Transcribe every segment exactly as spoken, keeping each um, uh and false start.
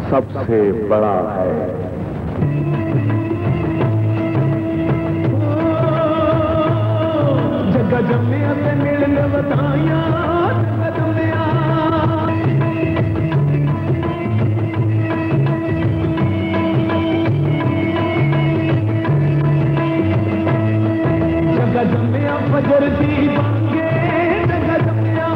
सबसे बड़ा है। जगह जम्मिया ते मिलने बताया जगह जम्मिया जगह जम्मिया फजर दी बांगे जगह जम्मिया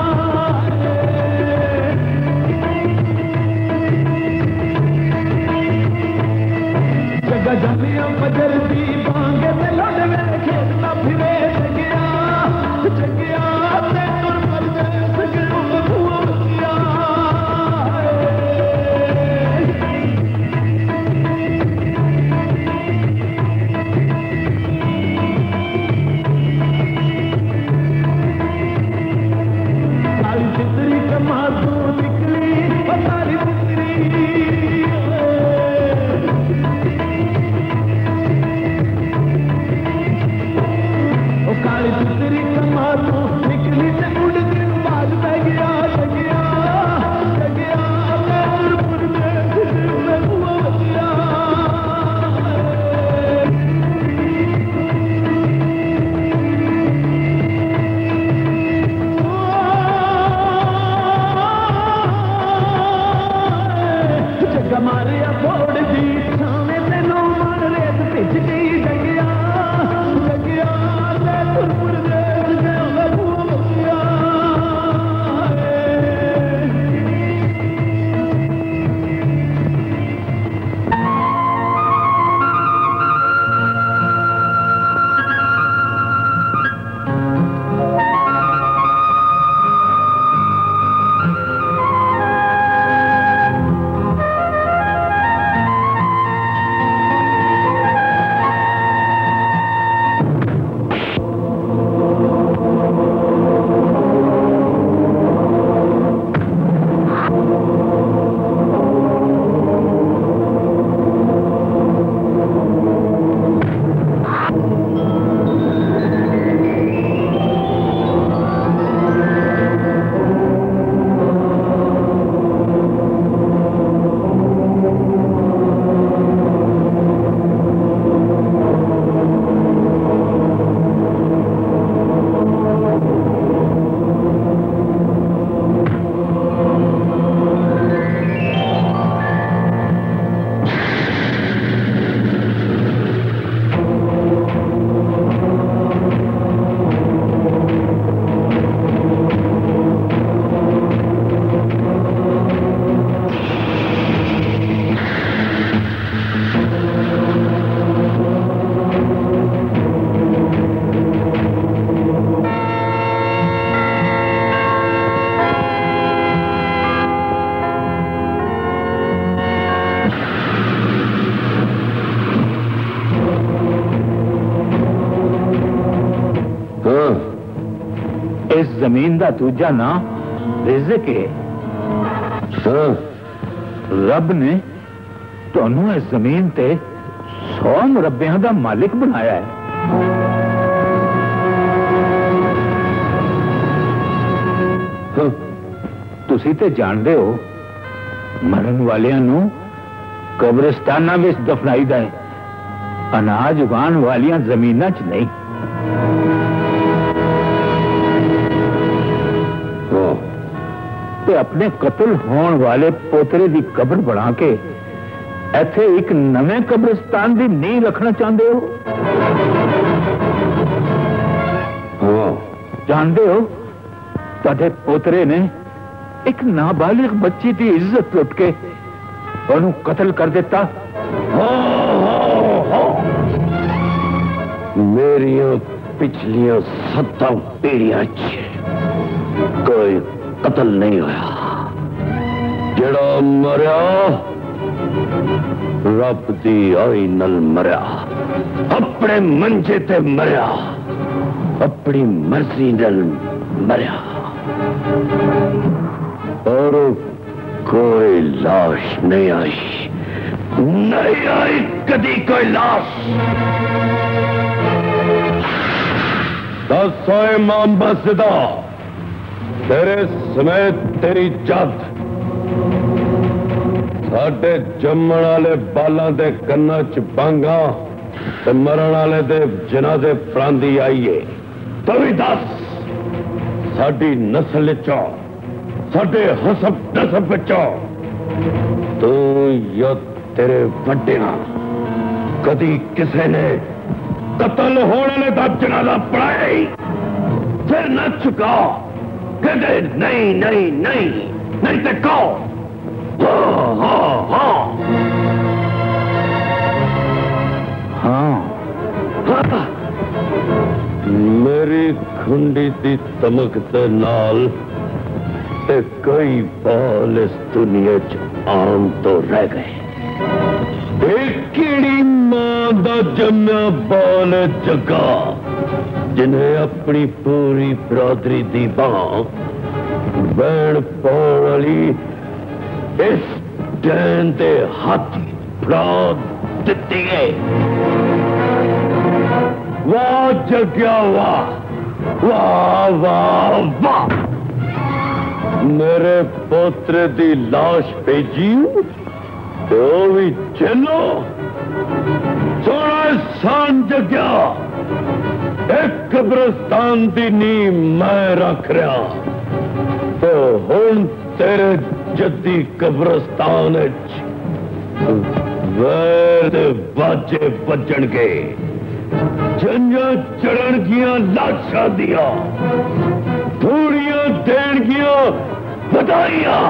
जगह जम्मिया फजर दी बांगे ते लौट वे खेलता फिरे जगिया जगिया ते तुर पर दे सगळो भूलिया काली चितरी कमा तू निकली पतारी चितरी काली चितरी कमा तू निकली ते उड़ दिन बाद बह गया जगिया जगिया मैं पुर दे मैं हुआ बचिया जग मारिया फोड़ दी सामने तेनों मार रेत भिज गई जगिया जगिया मैं पुर दे मैं हुआ बचिया जमीन का दूजा नाम रिज़्क है। रब ने तुहानू इस जमीन ते सौ मुरब्बियां का मालिक बनाया है। तुसी ते जानते हो मरन वालियां नू कब्रिस्ताना विच दफनाईदा है, अनाज उगान वालियां जमीनां च नहीं। ते अपने कत्ल होने वाले पोतरे की कब्र बना के इत्थे एक नवे कब्रिस्तान की नींह रखना चाहते हो। जानते हो तुहाडे पोतरे ने एक नाबालिग बच्ची की इज्जत लुट के उन्हें कत्ल कर दिता। मेरिया पिछलियां सत्तां पीढ़ियां कोई कत्ल नहीं होया। जड़ा मरिया रब दी आई नल मरिया, अपने मंजे ते मरिया, अपनी मर्जी नल मरिया। और कोई लाश नहीं आई, नहीं आई कदी कोई लाश। दस सौ इमाम बसदा तेरे समेत तेरी जात साडे जम्मण वाले बालां दे कन्नां च बांगा ते मरण वाले दे जिन्हां दे प्रांदी आईए। तो भी दस साडी नस्ल चो साडे हसब नसब चो तू या तेरे वड्डियां कदी किसे ने कत्ल होने वाले दा जनाजा पढ़ाई फिर न चुका कहते नहीं नहीं नहीं नहीं ते कहो हाँ हाँ हाँ हाँ हाँ मेरी खुंडी दी तमक दे नाल ते कई बाल इस दुनिया च आम तो रह गए। कीड़ी मां दा जम्या बाल जगा जिन्हें अपनी पूरी बरादरी दी बां बैण पाउण वाली इस डैन दे हाथ फड़ा दित्ती है। वाह जग्या वाह वाह वाह वाह मेरे पोत्र दी लाश भेजी तो भी चलो सोना सान जग्या एक कब्रिस्तान दी नींव मैं रख रहा तो हुण तेरे जद्दी कब्रिस्तान वैर बाजे बजणगे जंजा चढ़नगियां लाशा दिया थोड़ियां देणगियां बधाइयां।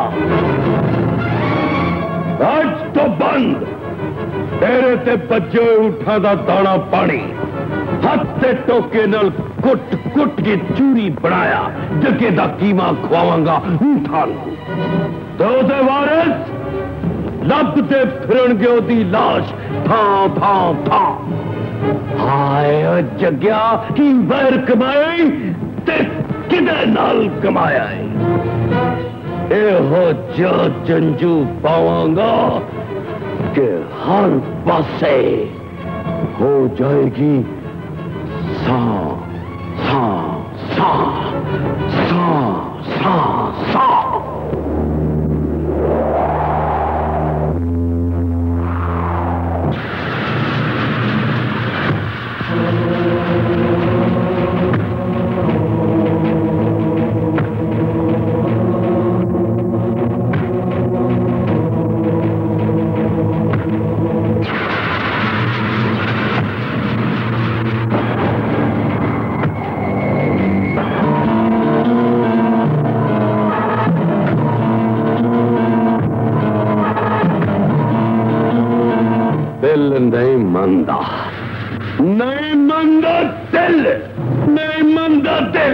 आज तो बंद तेरे ते बच्चे उठा दा दाना पानी हाथ ते टोके नाल कुट कुट के चूरी बनाया जगे दा कीमा खुआवांगा ऊठा तो दे वारिस लभते फिरनगे ओदी लाश थां थां थां। हाय जग्या की बैर कमाई ते किदे नाल कमाया है एहो जो जंजू पावांगा कि हर पासे हो जाएगी सा सा सा सा सा सा। नहीं मंदा नहीं मंदा दिल नहीं मंदा दिल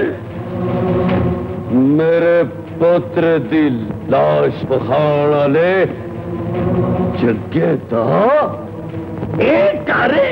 मेरे पुत्र दी लाश बखाण वाले जगे दा एक करे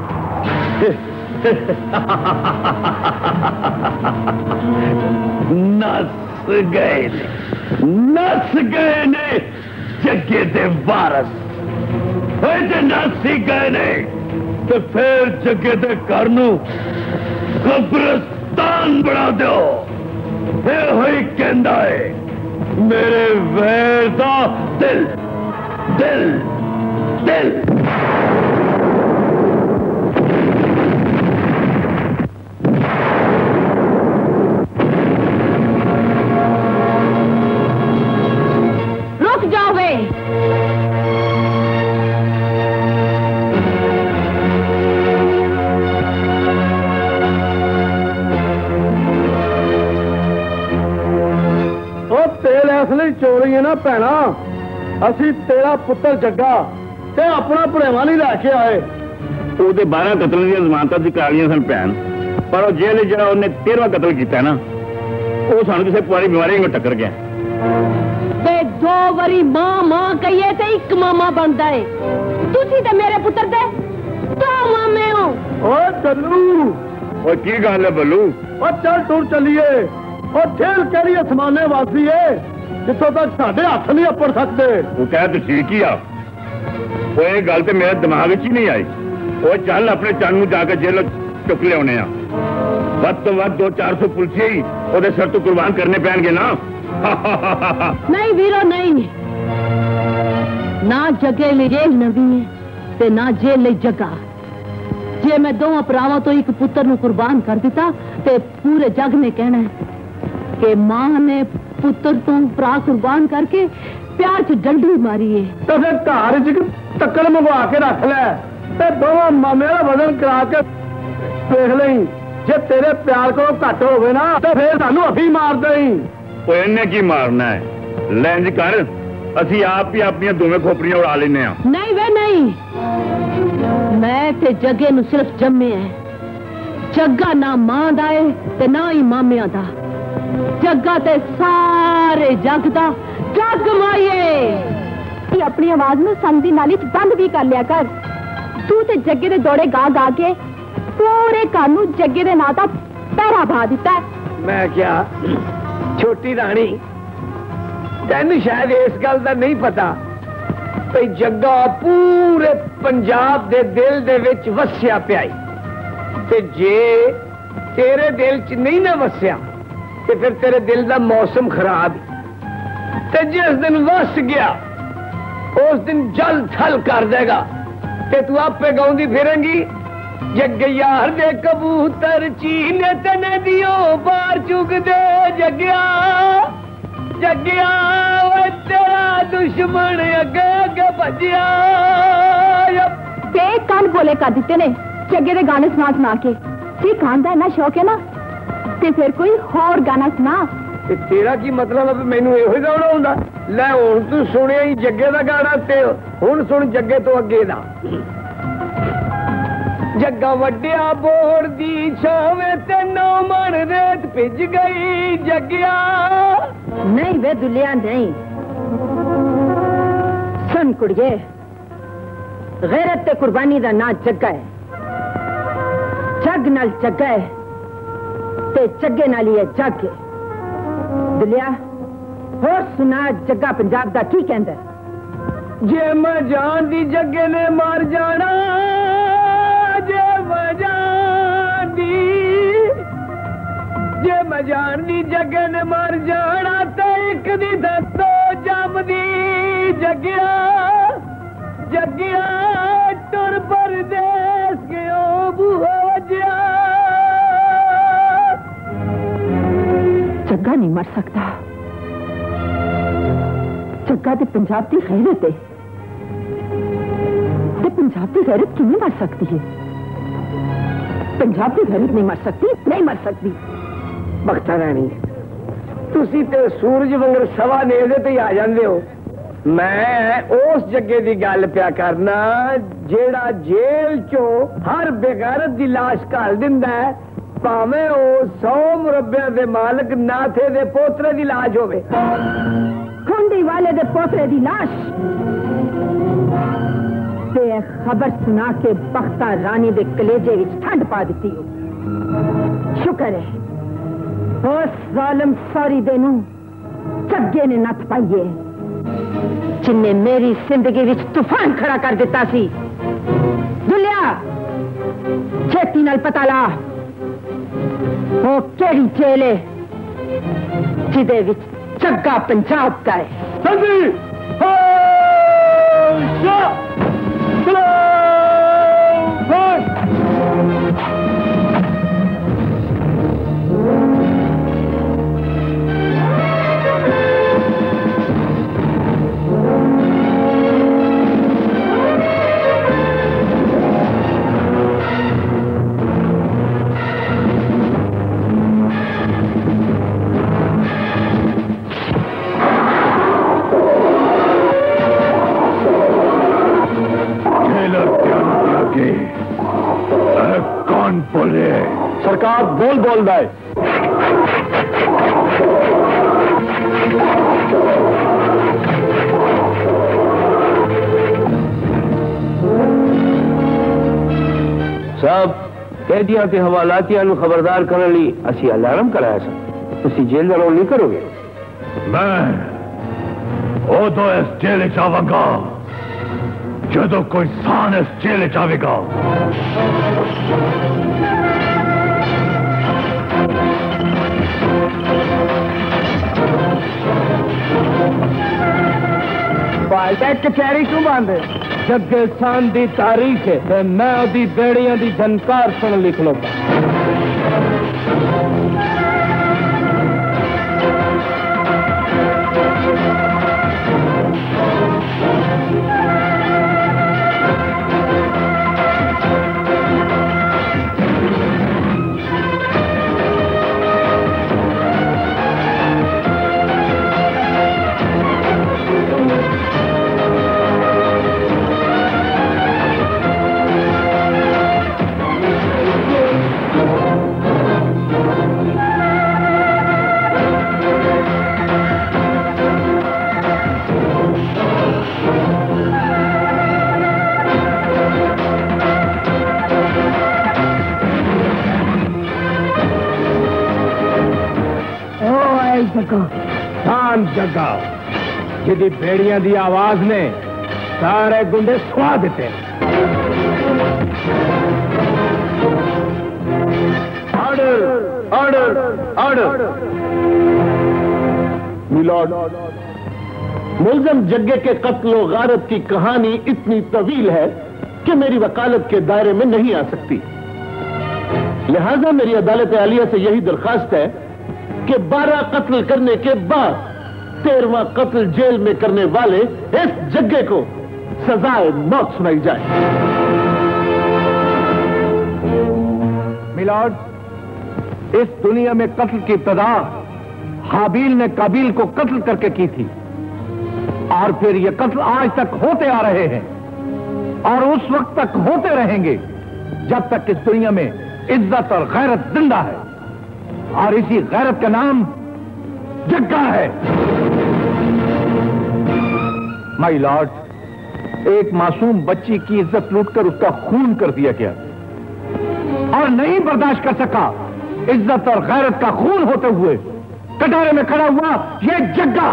नस गए ने नस गए ने जगे दे वारस नासी गए ने तो फिर जगे दे घर नू कब्रिस्तान बना दो हुई कहंदा है मेरे वैर दा दिल दिल दिल। रुक जाओ वे असली चोरी है ना भैना असी तेरा पुत्र जग्गा ते अपना भरेवा नहीं लैके आए ਉਹਦੇ बारह कतल ਦੀਆਂ ਜ਼ਮਾਨਤਾਂ ਦੀ ਕਾਲੀਆਂ ਸਨ ਭੈਣ ਪਰ ਉਹ ਜੇਲ੍ਹ ਜਿਹੜਾ ਉਹਨੇ तेरहवां ਕਤਲ ਕੀਤਾ ਨਾ ਉਹ ਸਾਨੂੰ ਕਿਸੇ ਪੁਰਾਣੀ ਬਿਮਾਰੀ ਨਾਲ ਟੱਕਰ ਗਿਆ ਤੇ ਦੋ ਵਾਰੀ ਮਾਂ ਮਾਂ ਕਹੀਏ ਤੇ ਇੱਕ ਮਾਮਾ ਬਣਦਾ ਏ ਤੁਸੀਂ ਤੇ ਮੇਰੇ ਪੁੱਤਰ ਦੇ ਦੋ ਮਾਮੇ ਹੋ। ਓਏ ਚੱਲੂ ਓਏ ਕੀ ਗੱਲ ਹੈ ਬੱਲੂ ਓ ਚੱਲ ਟੁਰ ਚੱਲੀਏ ਓ ਠੇਲ ਕਿਹੜੀ ਅਸਮਾਨੇ ਵਾਸੀ ਏ जितों तक साढ़े हाथ नहीं अपड़ सकते तू कह तो ठीक ही आ वो ये गल तो मेरे दिमाग च ही नहीं आई वो चल अपने चंद नूं जाके जेल चुक लियाने आ वध तो वध दो चार सौ पुलिस ही ओदे सिर तो कुर्बान करने पैणगे ना। नहीं वीरो नहीं ना जगे ले जेल नवी है ते ना जेल ले जगह। जे मैं दोवां भरावां तो एक पुत्र नूं कुर्बान कर दिता ते पूरे जग ने कहना है कि मां ने पुत्र तू भरा कुर्बान करके प्यार च डंडी मारी है। तो फिर घर च तक्कड़ मंगवा के रख ले ते दोवां मामे दा वजन करा के देख लई। जे तेरे प्यार को घट होवे ना तो फिर सानू अभी मार देई। ओए इन्हें की मारना है? लैंज कर, असी आप ही अपनी दोवें खोपड़ियां उड़ा लेने। नहीं वे नहीं, मैं ते जगे नू सिर्फ जम्मे है। जग्गा ना मां दा है ते ना ही मामिया दा। जग्गा ते सारे जग दा जग माइए। अपनी आवाज नू संग दी नाली च बंद भी कर लिया कर। तू ते जग्गे दे दौड़े गा गा के पूरे घर नू जग्गे दे नां दा पहरा भा दिता है। मैं क्या छोटी रानी तेन शायद इस गल का नहीं पता भाई जग्गा पूरे पंजाब दे दिल दे विच वसिया पिया ते जे तेरे दिल च नहीं ना वसिया ते फिर तेरे दिल का मौसम खराब ते जिस दिन वस गया उस दिन जल थल कर देगा ते तू आपे गाउंदी फिरेंगी जग्गियार दे कबूतर चीने तने दियो बार चुग दे जग्गिया जग्गिया वो तेरा दुश्मन अगे अगे भजिया। ते कान बोले कर दिते ने जग्गे दे गाने सुना सुना के। ठीक खान दा ना शौक है ना ते फिर कोई होर गाना सुना। ते तेरा की मतलब है मैनू इहो ही गाना हुंदा? ले हुण तू सुनिया ही जग्गे दा गाना ते हुण सुन जग्गे तो अगे दा। जग्गा वड्डिया बोर दी छावे ते नौ मन रेत भिज गई जग्गिया। नहीं वे दुलिया नहीं, सुन कुड़िए, गैरत ते कुर्बानी दा ना जग्गा है। जग नाल जग्गा है ते जग्गे नाल ही है जग है। दुलिया होर सुना जग्गा पंजाब दा की कहंदा? जे मैं जान दी जग्गे ने मार जाना, जे मैं जान दी जे मैं जान दी जग्गे ने मार जाना ते एक दी दसो जम दी जग्गिया जग्गिया टुर परदेस गयो बूहा वजिया। जग्गा नहीं मर सकता। जग्गा ते पंजाब की गैरत है ते पंजाब की गैरत क्यों नहीं मर सकती है? पंजाब की गैरत नहीं मर सकती, नहीं मर सकती। बख्ता रानी तुसी ते सूरज वंगर सवा नेज़े ते आ जांदे हो। मैं उस जग्गे दी गल पिया करना जेड़ा जेल चो हर बेगैरत दी लाश घाल दिंदा है, भावें ओ सौ मुरब्बिया दे मालक नाथे दे पोतरे दी लाश होवे। खुंडी वाले दे पोतरे दी लाश ते खबर सुना के बख्ता रानी दे कलेजे विच ठंड पा दी हो। शुक्र है उस जालिम सारी देनू जग्गे ने नथ पाइए जिन्ने मेरी जिंदगी विच तूफान खड़ा कर दिता सी। दुलिया छेती नाल पता ला वो केड़ी जेल है जिदे विच जग्गा पंजाब का है। जल्दी कौन बोले? सरकार बोल बोल रहा है। साहब कैदियों के हवालातियां नूं खबरदार करने लई असी अलार्म कराया सा। तुसी जेल दा रोल नहीं करोगे? मैं उदों इस जेल च आवांगा जदों कोई सान इस जेल च आवेगा। ते कचहरी क्यों बंद? जग्गे सान दी तारीख है ते मैं ओदी बेड़ियां दी झनकार सुन लिख लो। शान जगा जिदी बेड़ियां दी आवाज ने सारे गुंडे सुआ देते। Order order order. मिलॉर्ड, मुलजम जग्गे के कत्ल और गारत की कहानी इतनी तवील है कि मेरी वकालत के दायरे में नहीं आ सकती। लिहाजा मेरी अदालत आलिया से यही दरखास्त है कि बारह कत्ल करने के बाद तेरहवां कत्ल जेल में करने वाले इस जग्गे को सजाए मौत सुनाई जाए। मिलॉर्ड, इस दुनिया में कत्ल की इब्तिदा हाबील ने काबिल को कत्ल करके की थी और फिर ये कत्ल आज तक होते आ रहे हैं और उस वक्त तक होते रहेंगे जब तक इस दुनिया में इज्जत और गैरत जिंदा है, और इसी गैरत का नाम जग्गा है। माय लॉर्ड, एक मासूम बच्ची की इज्जत लूटकर उसका खून कर दिया गया और नहीं बर्दाश्त कर सका इज्जत और गैरत का खून होते हुए कटोरे में खड़ा हुआ ये जग्गा।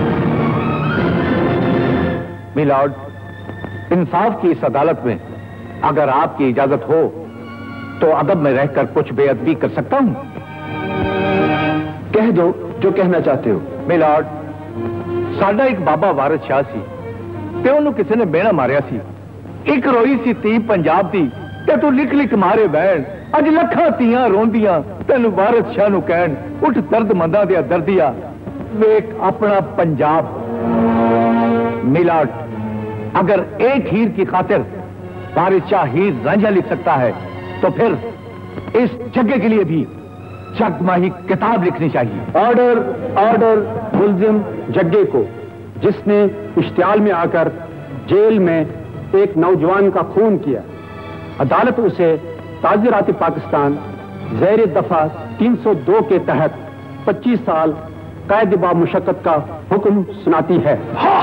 माय लॉर्ड, इंसाफ की इस अदालत में अगर आपकी इजाजत हो तो अदब में रहकर कुछ बेअदबी कर सकता हूं। कह दो जो कहना चाहते हो। मिलाड, साडा एक बाबा वारिस शाह सी ते ओनू किसी ने बेड़ा मारिया सी। एक रोई सी ती पंजाब दी ते तू लिख लिख मारे बैण। अज लखां तियां रोंदियां तेनू वारिस शाह नू कहण उठ दर्द मंदा दिया दर्दिया वेख अपना पंजाब। मिलाड, अगर एक हीर की खातिर वारिस शाह हीर रांझा लिख सकता है तो फिर इस जग्गे के लिए भी जगमाही किताब लिखनी चाहिए। ऑर्डर ऑर्डर मुलजिम जग्गे को, जिसने इश्तियाल में आकर जेल में एक नौजवान का खून किया, अदालत उसे ताज़िरात पाकिस्तान ज़ैर दफा तीन सौ दो के तहत पच्चीस साल कैद बा मुशक्कत का हुक्म सुनाती है।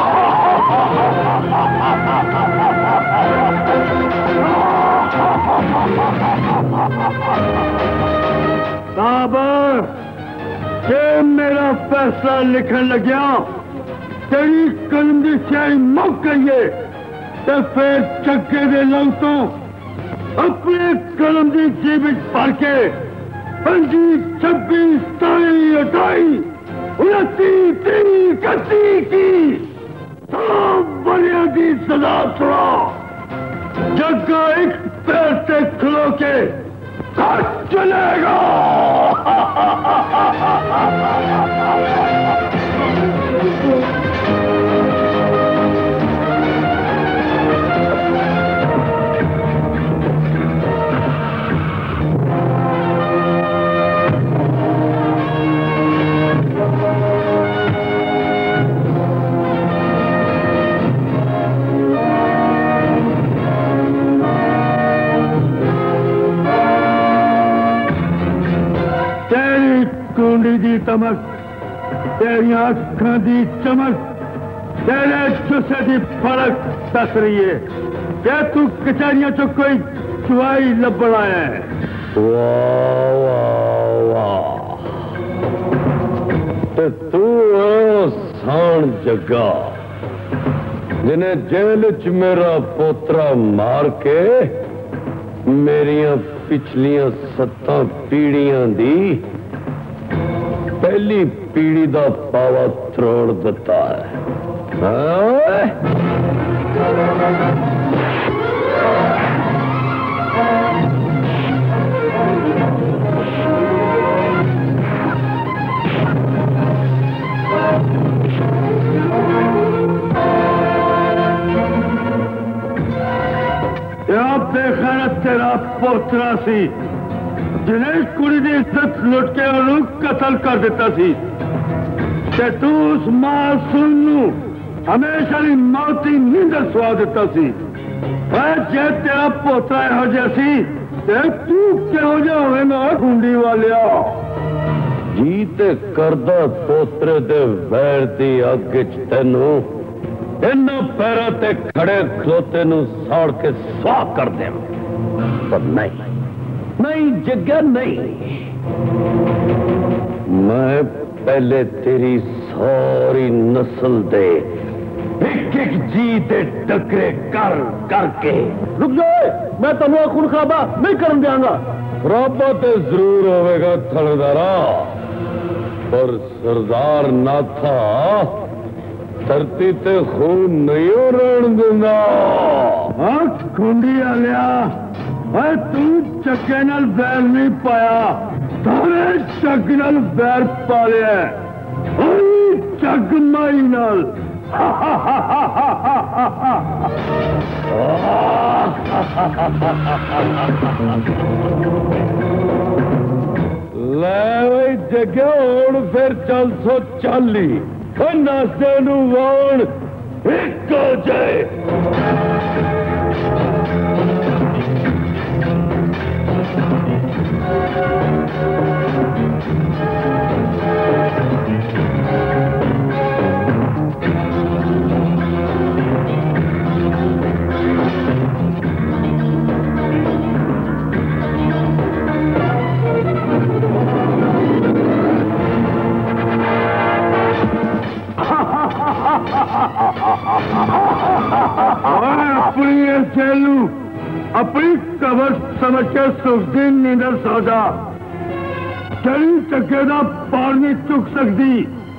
बाबर, के मेरा फैसला लिखन लग्या तेरी कलम की स्याही मुक गई है तो फिर जग्गे दे लंघ तो अपने कलम की जेब भर के पंजी छब्बी सताई अठाई उनती तीन इकती की सब बलिया की सजा सुना। जग्गा एक पैर से खलो के घर चलेगा। कुंडी दी तमक, तेरिया अखां दी चमक, तेरे जुस्से दी फड़क दस रही है। क्या तू कचहरियां चो कोई चुवाई लब्बड़ आया है? वाह वाह वाह, ते तू सान जग्गा जिन्हें जेल च मेरा पोतरा मार के मेरिया पिछलियां सत्तां पीढ़ियां दी पहली पीढ़ी का पावा त्रोड़ दिता है। तेरा पोतरा सी जिन्हें कुड़ी की इज्जत लुट के उन्होंने कतल कर दिता सी ते तू उस मासूम नू हमेशा की मौती नींदर सुआ दिता सी। जे तेरा पोतरा यहो जिहा सी ते तू किहो जिहा होवेगा कुंडी वालिया। जी ते करदा पोतरे दे वैर दी अग च तैनू इन्ना पैरों ते खड़े खलोते नू साड़ के स्वाह कर दे। पर नहीं नहीं जग्गा नहीं, मैं पहले तेरी सारी नस्ल दे एक एक जी दे टकरे कर करके। रुक जाओ, मैं तुम्हें खून खाबा नहीं कर देंगा। खराबा तो जरूर होगा थड़दारा, पर सरदार ना था धरती ते खून नहीं रहन देंदा। हाँ खुंडी आलिया, तू चक्के नाल बैर नहीं पाया, सारे चक नाल बैर पा लिया चक माई नाल। ले जगह होड़ फिर चल सो चाली नाश्ते नू वाण एक हो जाए। अपनी चेलू अपनी कबर समझ के सुखदी नींदर सौदा चली चक्के का पार नहीं चुक सकती।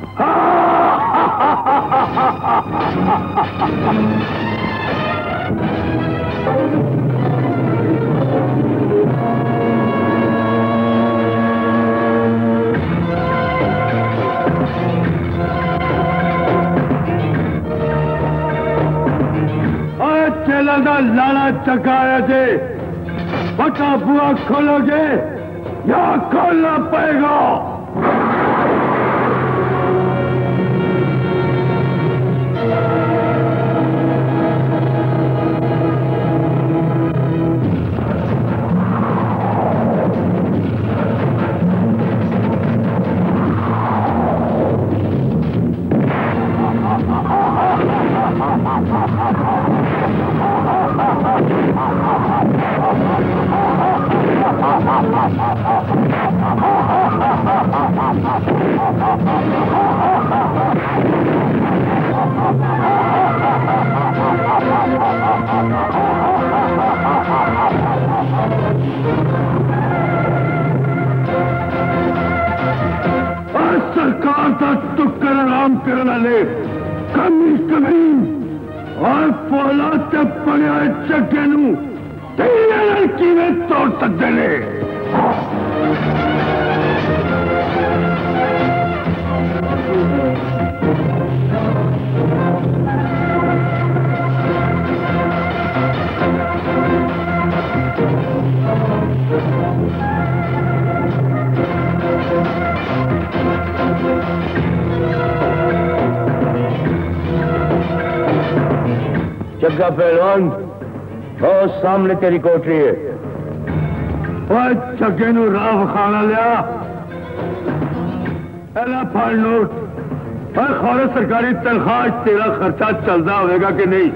चेला का लाला चकाया जे पक्का बुआ खोलोगे या खोलना पड़ेगा। सरकार का टुक्कर आराम करने वाले कमी कमी और फौलाद से पड़े चक्के नू तेरे लड़की में तोड़ सकते ने। जग्गा पहलवान और सामने तेरी कोठरी है। और जग्गे नू राव खाना लिया पहला फल नोट और खौरे सरकारी तनख्वाह तेरा खर्चा चलता होगा कि नहीं।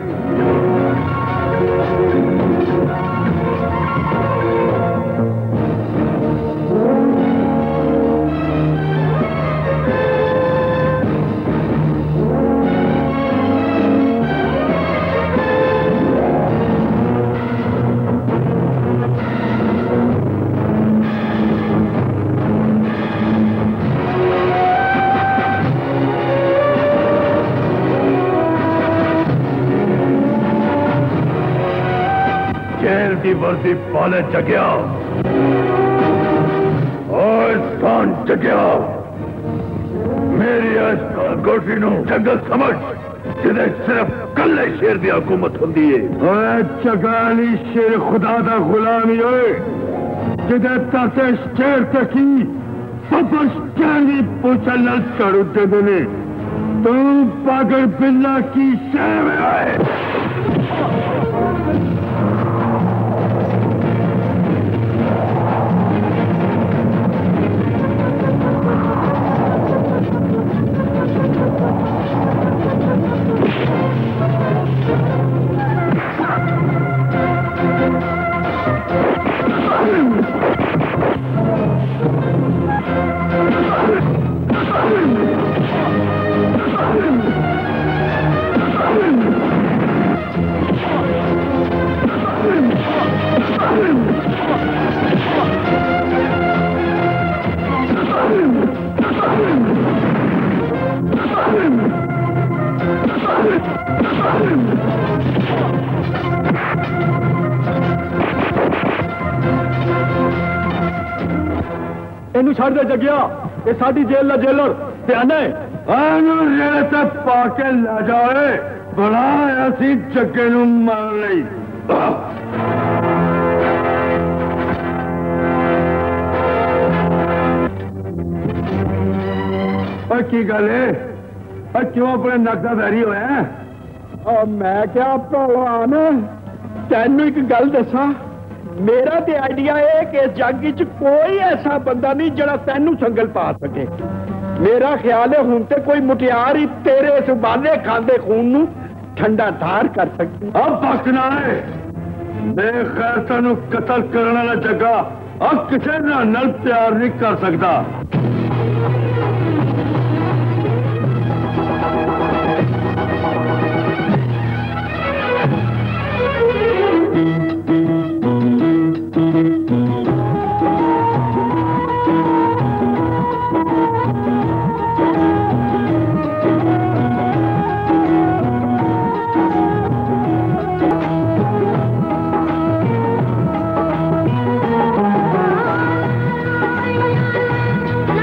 काली वर्दी पाले जगया और स्थान जगया मेरी गोटी नू जंगल समझ जिदे सिर्फ कल्ले शेर की हुकूमत होंदी है। चगाली शेर खुदा दा गुलामी होए जिदे ताते शेर तकी सब शेर की पूछल नाल चढ़ देंदे ने। तू पागल बिल्ला की शह में आए। इनू छड़ दे जगिया, ये साडी जेल दा जेलर ध्यान है। जेल से पाके ला जाए बड़ा ऐसी जगे नू मार लई। की गल है क्यों अपने नकदा बैरी होया? मैं क्या भगवान तेन एक गल दसा, मेरा तो आइडिया है कि जग च कोई ऐसा बंदा नहीं जरा तेनू संगल पा सके। मेरा ख्याल है हुण ते कोई मुटियार ही तेरे इस उबाले खांदे खून नू ठंडा धार कर सकती। अब बकना है बेखैरता नू कतल करने वाला जगह अब किसी नल प्यार नहीं कर सकता। La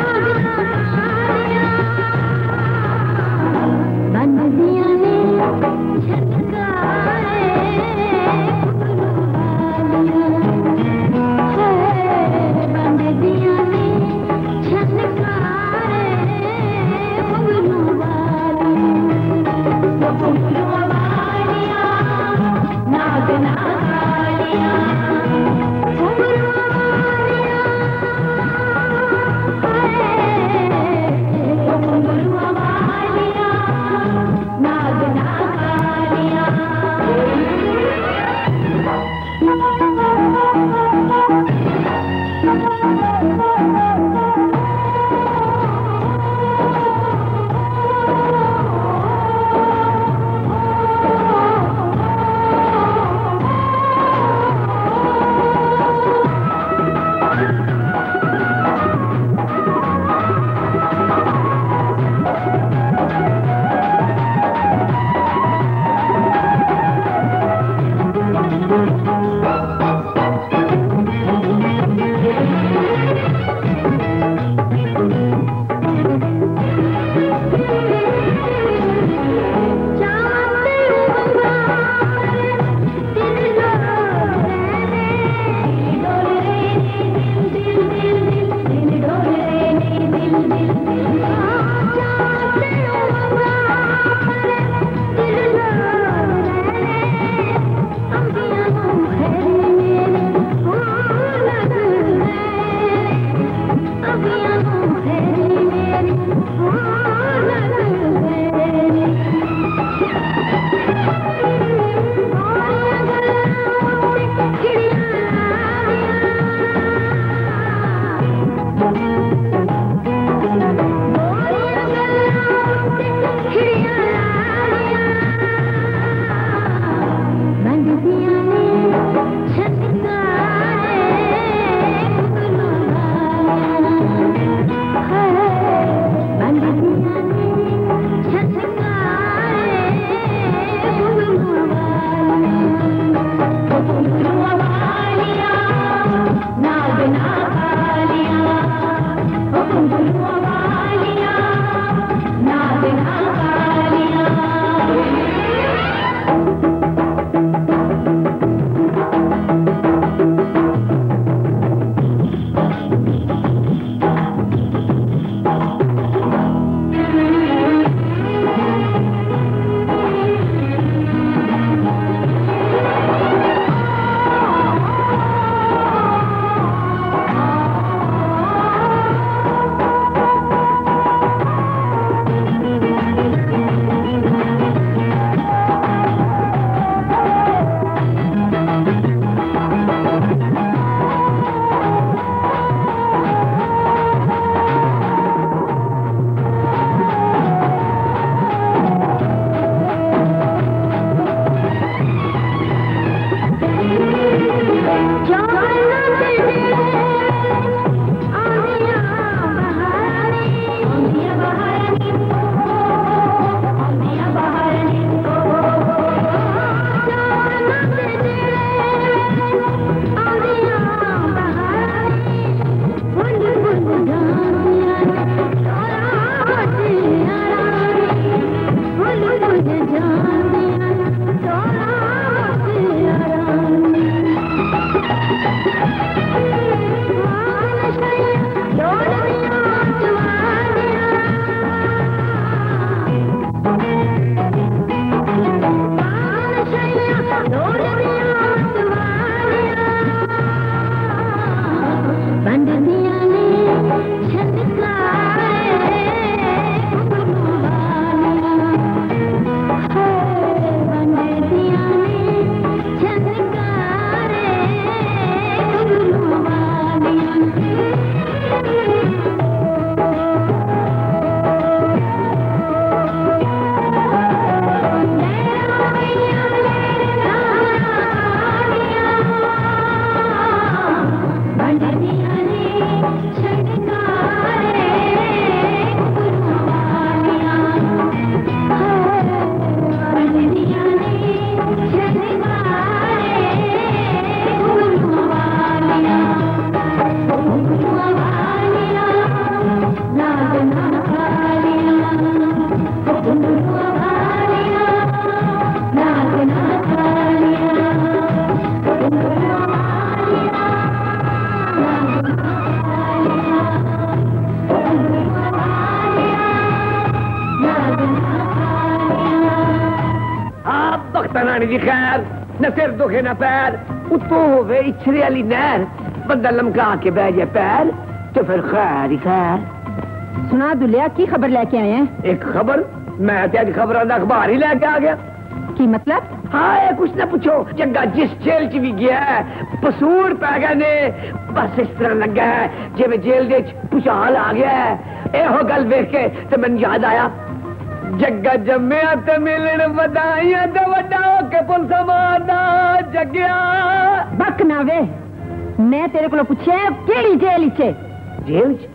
बख्ता रानी जी खैर न सिर दुखे न पैर उतो होवे इछरे वाली नहर बंदा लमका के बह जाए पैर तो फिर खैर ही खैर। सुना दुलिया की खबर लेके आए हैं? एक खबर मैं तो आज खबर का अखबार ही लेके आ गया। की मतलब? हाँ ये कुछ ना पूछो जग्गा जिस जेल च भी गया है पसूर पै गए ने बस इस तरह लगा है जिवें जेल दे भुचाल आ गया है। एहो गल वेख के ते मैनूं याद आया जग्गा जम्मिया ते मिलन वधाइयां ते वड्डा होके पुलिस मारदा जग्गिया। बक ना वे मैं तेरे को पूछे केड़ी जेल च? जेल च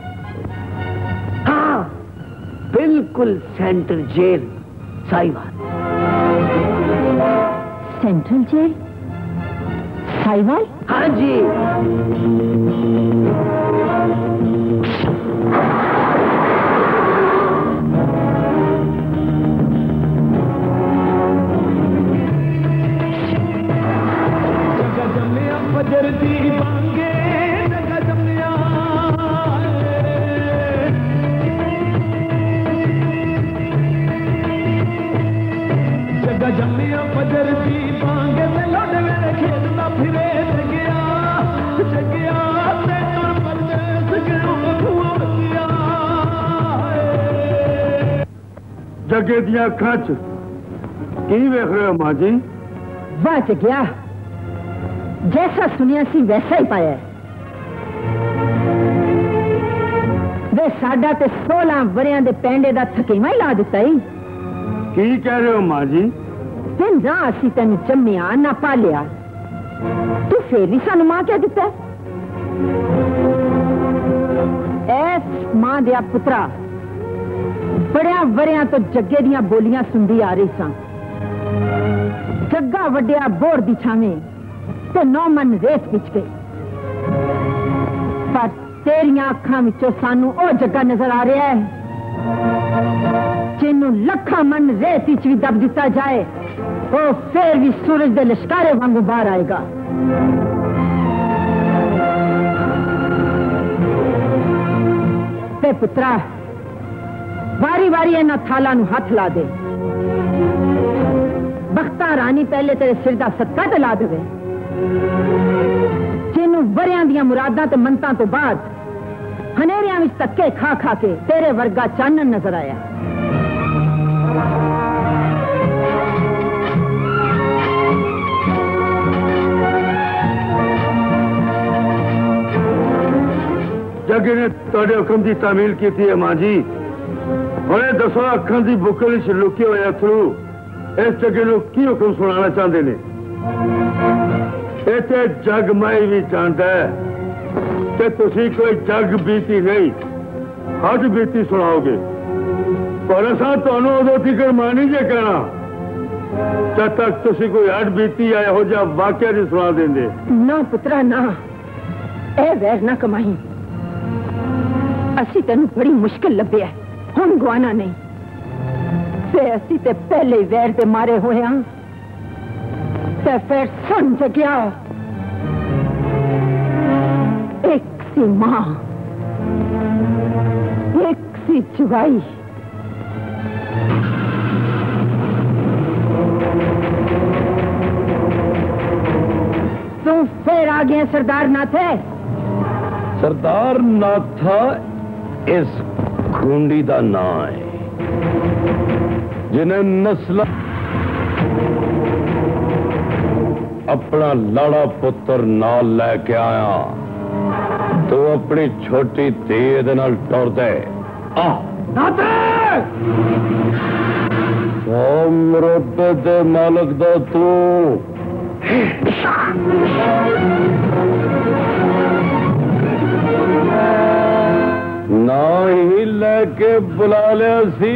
हाँ बिल्कुल central jail Sahiwal. Central jail Sahiwal? हाँ जी। जगे दिया अखां च की वेख रहे हो मां जी? वाह जगिया जैसा सुनिया सी वैसा ही पाया है। वे साडा ते सोलह वरियां दे पेंडे दा थकीमा ही ला दिता ही। की कह रहे हो मां जी? ते ना असी तेन जम्मिया ना पालिया तू फिर भी सानू मां क्या दिता ऐ मां दिया पुत्रा बड़िया वरिया तो जग्गे दियां बोलियां सुनदी आ रही सा। जग्गा वड्डिया बोर दी छावे ते नौ मन रेत बिच गई पर तेरियां अखां विचों सानू ओ जग्गा नजर आ रहा है जिन्नू लखा मन रेत विच भी दब दिता जाए वो फिर भी सूरज दे लिशकारे वांगू बाहर आएगा। ते पुत्रा वारी वारी इन्हां थाला नू हथ ला दे। बख्ता रानी पहले तेरे सिर दा सदका ते ला देवे जिन्नू वरियां दियां मुरादां ते मनतां तो बाद हनेरियां विच धक्के खा खा के तेरे वर्गा चानन नजर आया। जगे ने तुहाडे हुक्म की तामील की है मां जी। हुणे दसो अखां दी बुक्कल विच लुके होए अथरू इस जगे नूं की हुक्म सुनाना चाहते ने? इत्थे जग माई भी जानदा है ते तुसीं कोई जग बीती नहीं हज बीती सुनाओगे पर असां तुहानूं उदों तिकर मानी जे कहना जद तक तुसीं कोई हज बीती या इहो जिहा वाकिया नहीं सुना देंदे। ना पुत्रा ना ए वैर ना कमाई असी तेन बड़ी मुश्किल लभे है हुण गवाना नहीं ते असी ते पहले ही वैर दे मारे होए हां ते फिर सुन जगिया एक सी मां एक सी जुगाई तू फिर आ गया सरदार नाथे। सरदार नाथा इस खूंडी का ना है जिन्हें नस्ल अपना लाड़ा पुत्र नाल लैके आया तो अपनी छोटी धी दे नाल टुर दे। आ रुपये दे मालक दा तू ना ही लेके बुला लिया सी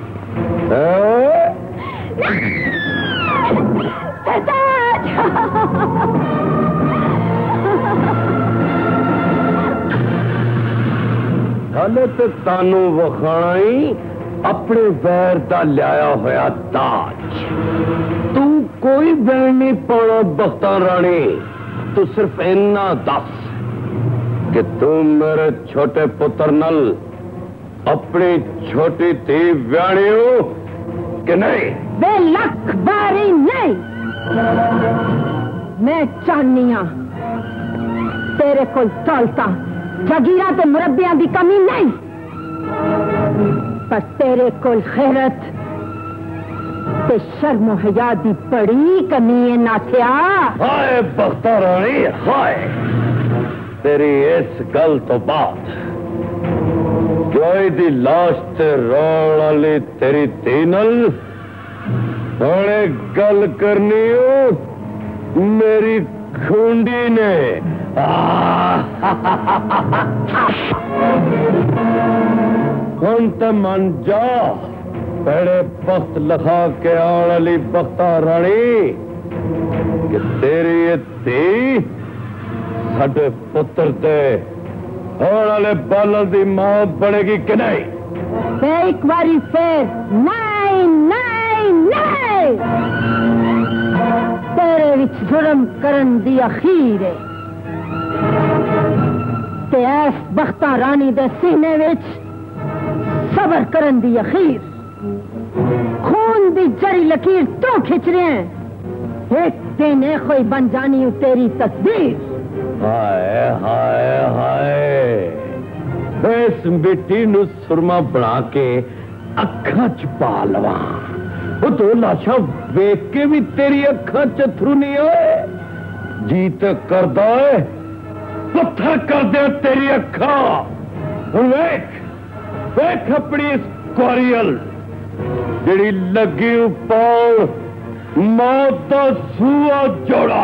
हाले तो तानू वखाना ही अपने वैर का लिया होया ताज। तू कोई बैर नहीं पाना बख्ता रानी तू सिर्फ इन्ना दस कि तू मेरे छोटे पुत्र नल अपनी छोटी धी व्याणी हो कि नहीं? वे लख बारी नहीं। मैं चाहनी हाँ तेरे को दौलता जगीरा ते मुरब्बिया की कमी नहीं, पर तेरे को खैरत ते शर्म हया दी बड़ी कमी है नाथिया। हाय बख्ता रानी हाय, तेरी इस गल तो बात जोई दी लाश ते रोण वाली तेरी तीनल हुणे गल करनी हो मेरी खूंडी ने। हुण ते मन जा बड़े वक्त लखा के आने वाली बख्ता रानी कि तेरी धी साडे पुत्र ते होने वाले बालन की मां बनेगी कि नहीं? एक बारी फिर नहीं नहीं नहीं। तेरे विच जुर्म करन दी अखीर है ते ऐस बख्ता रानी दे सीने विच सबर करन दी अखीर। खून दी जरी लकीर तू खिंच रहे हैं, एक दिन कोई बन जानी हो तेरी तकदीर। हाय हाय हाय, इस मिट्टी नू सुरमा बना के अखा च पा लवा। वो दो लाशा वेख के भी तेरी अखा च अथरू नहीं होए। जी तो करदा है पत्थर कर दे तेरी अखा। वेख वेख अपनी इस कुआरियल जिहड़ी लगी पाल मौत दा सूआ जोड़ा।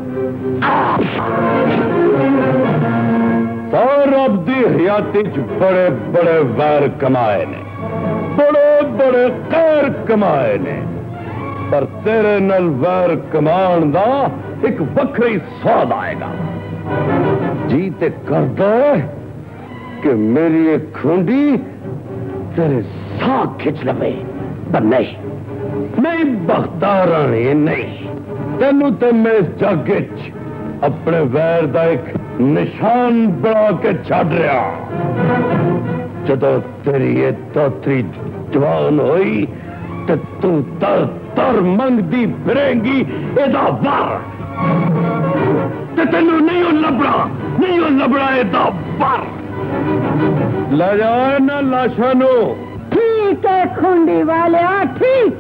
सौरभ दी हयाती च बड़े बड़े वैर कमाए ने, बड़े बड़े कैर कमाए ने, पर तेरे नल वैर कमान दा एक वखरी स्वाद आएगा। जी ते करदा है कि मेरी एक खूंडी तेरे साथ खिंच लवे, पर नहीं नहीं बख्ता रानी नहीं। तेनू ते मैं इस जग च अपने वैर दा एक निशान बना के छड़ रहा। जदों तेरी ये दोतरी जवान होई ते तू तर तर मंगदी फिरेंगी एदा वर, ते तेनू नहीं लभड़ा नहीं लभड़ा एदा वर। ले जाओ ना लाशा नू। ठीक है खूंडी वाले ठीक।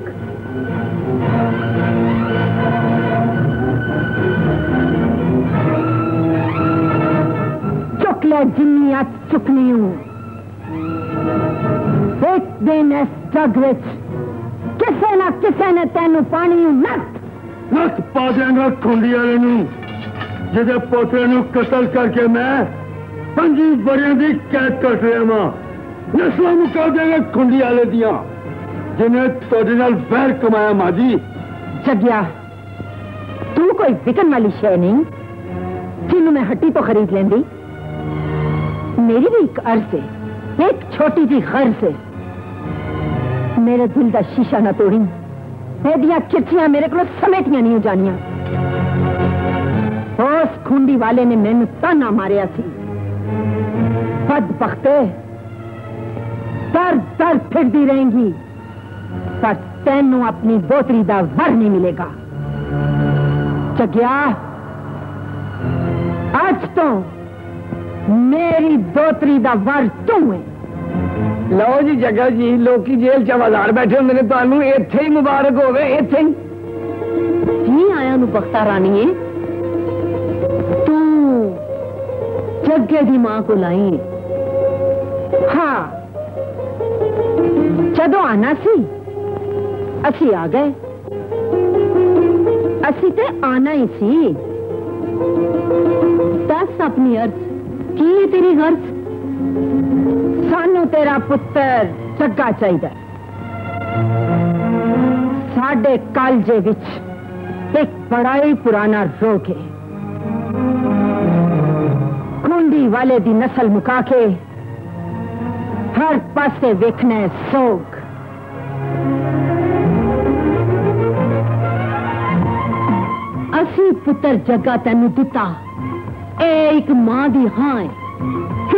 चुकले जिन्नी अच चुकनी हूं। एक दिन इस जग विच किसे ना किसे ने तेनू पानी नत नत पा देंगा खूंडी वाले नू, जिहदे पोतरे नू कतल करके मैं पंजी बरियां दी कैद कट रहा वां। नस्ल मुका देंगे खूंडी वाले दियां जिन्हें तुहाडे नाल वैर कमाया। माजी जगिया तू कोई विकन वाली शय नहीं जिन्नू मैं हट्टी तो खरीद लेंदी। मेरी भी एक अर्ज है, एक छोटी जी गर्ज है। मेरे दिल का शीशा ना तोड़ी, एदियां किरचियां मेरे को समेटियां नहीं हो जानियां। उस खूंडी वाले ने मैनू ताना मारिया सी, बदबख्ते दर दर फिरदी रहेंगी, पर तेनू अपनी दोतरी दा वर नहीं मिलेगा। जगिया आज तो मेरी दोतरी दा वर तू है। लो जी जग्गा जी, लोकी जेल च हवालार बैठे होंगे ने, तुहानू इत्थे ही मुबारक होवे। इत्थे ही जी आया नू बख्ता रानी तू जग्गे दी मां को लाई। हाँ जदों आना सी असी आ गए, असी ते आना ही सी। दस अपनी अर्ज की है तेरी गर्ज? सानू तेरा पुत्र जग्गा चाहिए। साडे कालजे विच एक बड़ा ही पुराना रोग है। खूंडी वाले दी नस्ल मुका के हर पासे वेखना है सोग। असी पुत्र जग्गा तेनू दिता, ए एक मां दी हां है।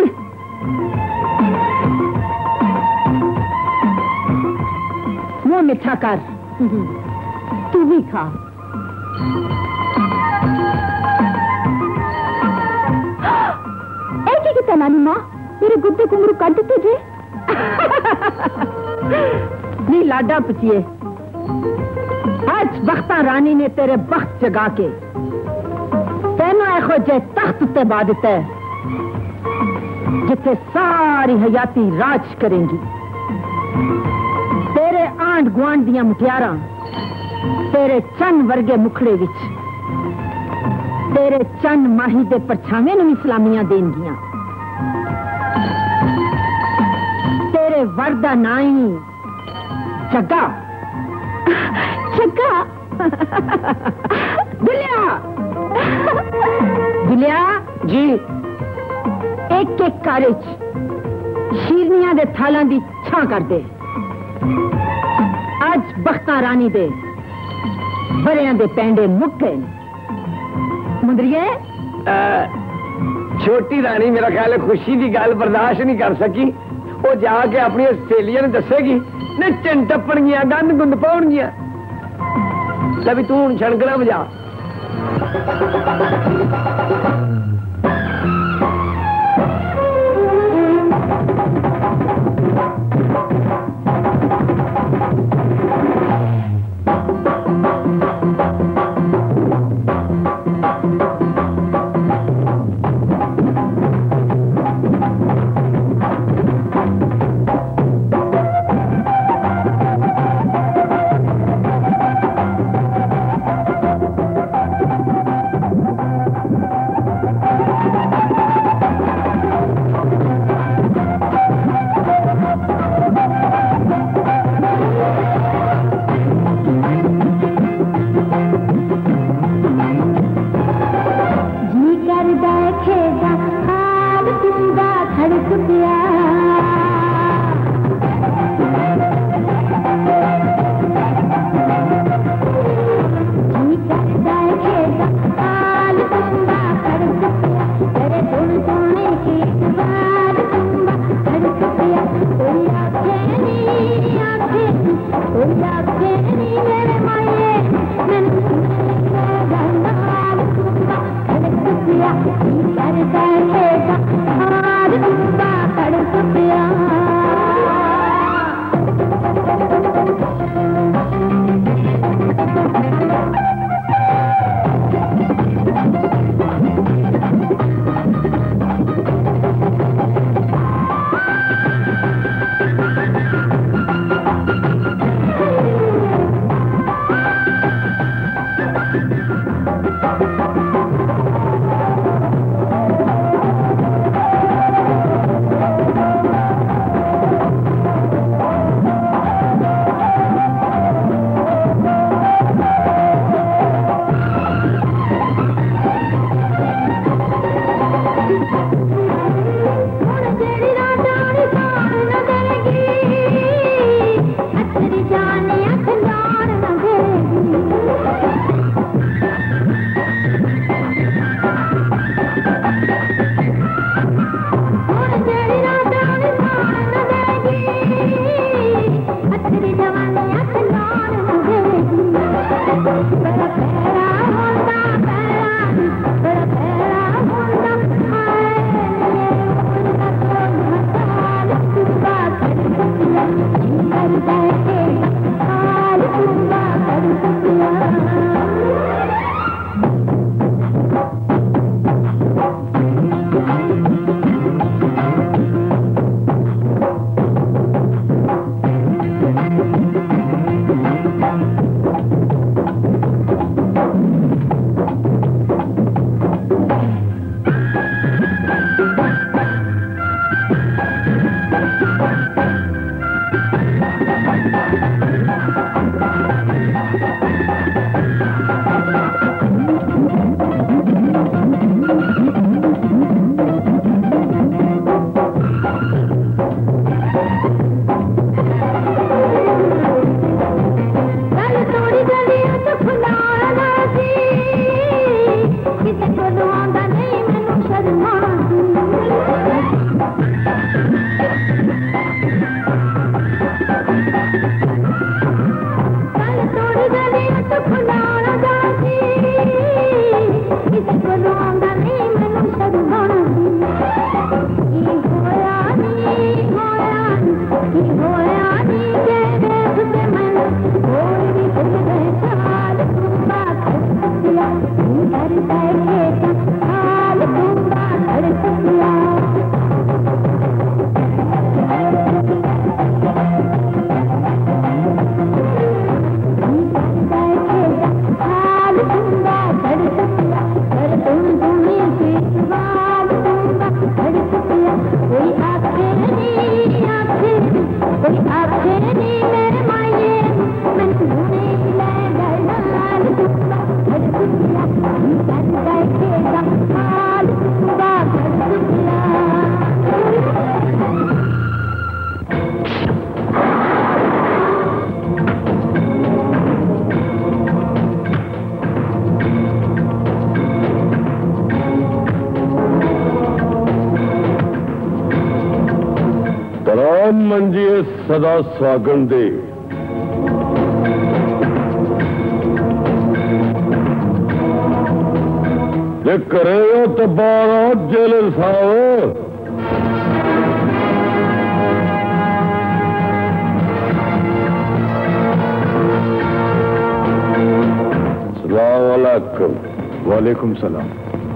मुंह अच्छा कर। तू भी खा। एक ही कितना नानी माँ, मेरे गुद्दे कुमरू कट तुझे। नी लाडा पुछिए, आज बख्ता रानी ने तेरे बख्त जगा के तेनों एखो जे तख्त ते बा दिता है जिथे सारी हयाती राज करेंगी। तेरे आंड गुआंढ दियां मुटियारां तेरे चन वर्गे मुखड़े विच तेरे चन माही दे परछावे नूं सलामियां देनगियां। तेरे वर्दा नाई जग्गा जग्गा दुलिया दुलिया जी। एक एक कारेज शीरनियां दे थालां दी छां कर दे। आज बख्ता रानी दे बरियां दे पैंडे मुक गए। मुंदरिए छोटी रानी मेरा ख्याल है खुशी की गल बर्दाश्त नहीं कर सकी। वो जाके अपनी सहेलियां ने दसेगी नचन टप्पन गिया गंद गुंद पाउन गिया। लभी तू हूं छड़कना बजा। कर बैठेगा और सलाम मंजिए सदा स्वागन दे। जे करे हो तो बारह जेलर साहब। सलाम वालेकुम सलाम।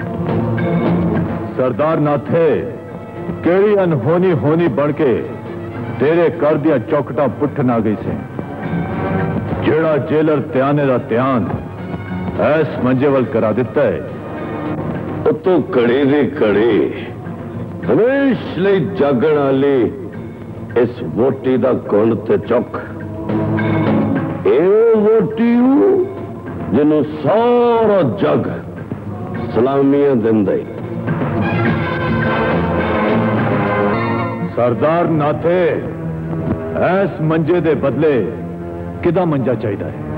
सरदार नाथे केड़ी अनहोनी होनी बन के तेरे कर दिया चौकटा पुठन आ गई से जेड़ा जेलर त्याने दा त्यान ऐस मंजेवल करा दिता है। तो कड़े दे कड़े हमेश ਲਈ जागण वाले इस वोटी दा गुण ते चुक ए वोटी जिन्हों सारा जग सलामियां दिंदा है। सरदार नाथे ऐस मंजे दे बदले किदा मंजा चाहिए है?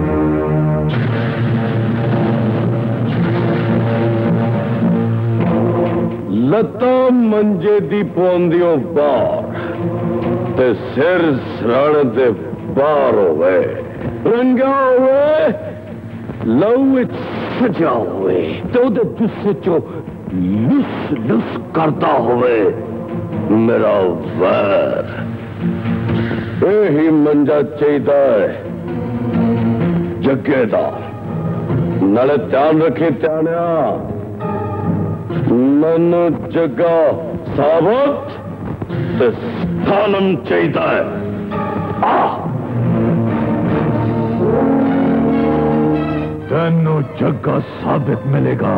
लता मंजे दी पौंदियों बार ते सिर सराण दे बार होवे रंगा होवे लहू सजा होवे ते उहदे जुस्से चो लुस लुस करता होवे मेरा वैर। यही मंजा चाहिए है जगे दा। नाले ध्यान रखे ध्यानिया मैनू जगा साबत ते सालम चाहिए है। आ तेनू जगा साबित मिलेगा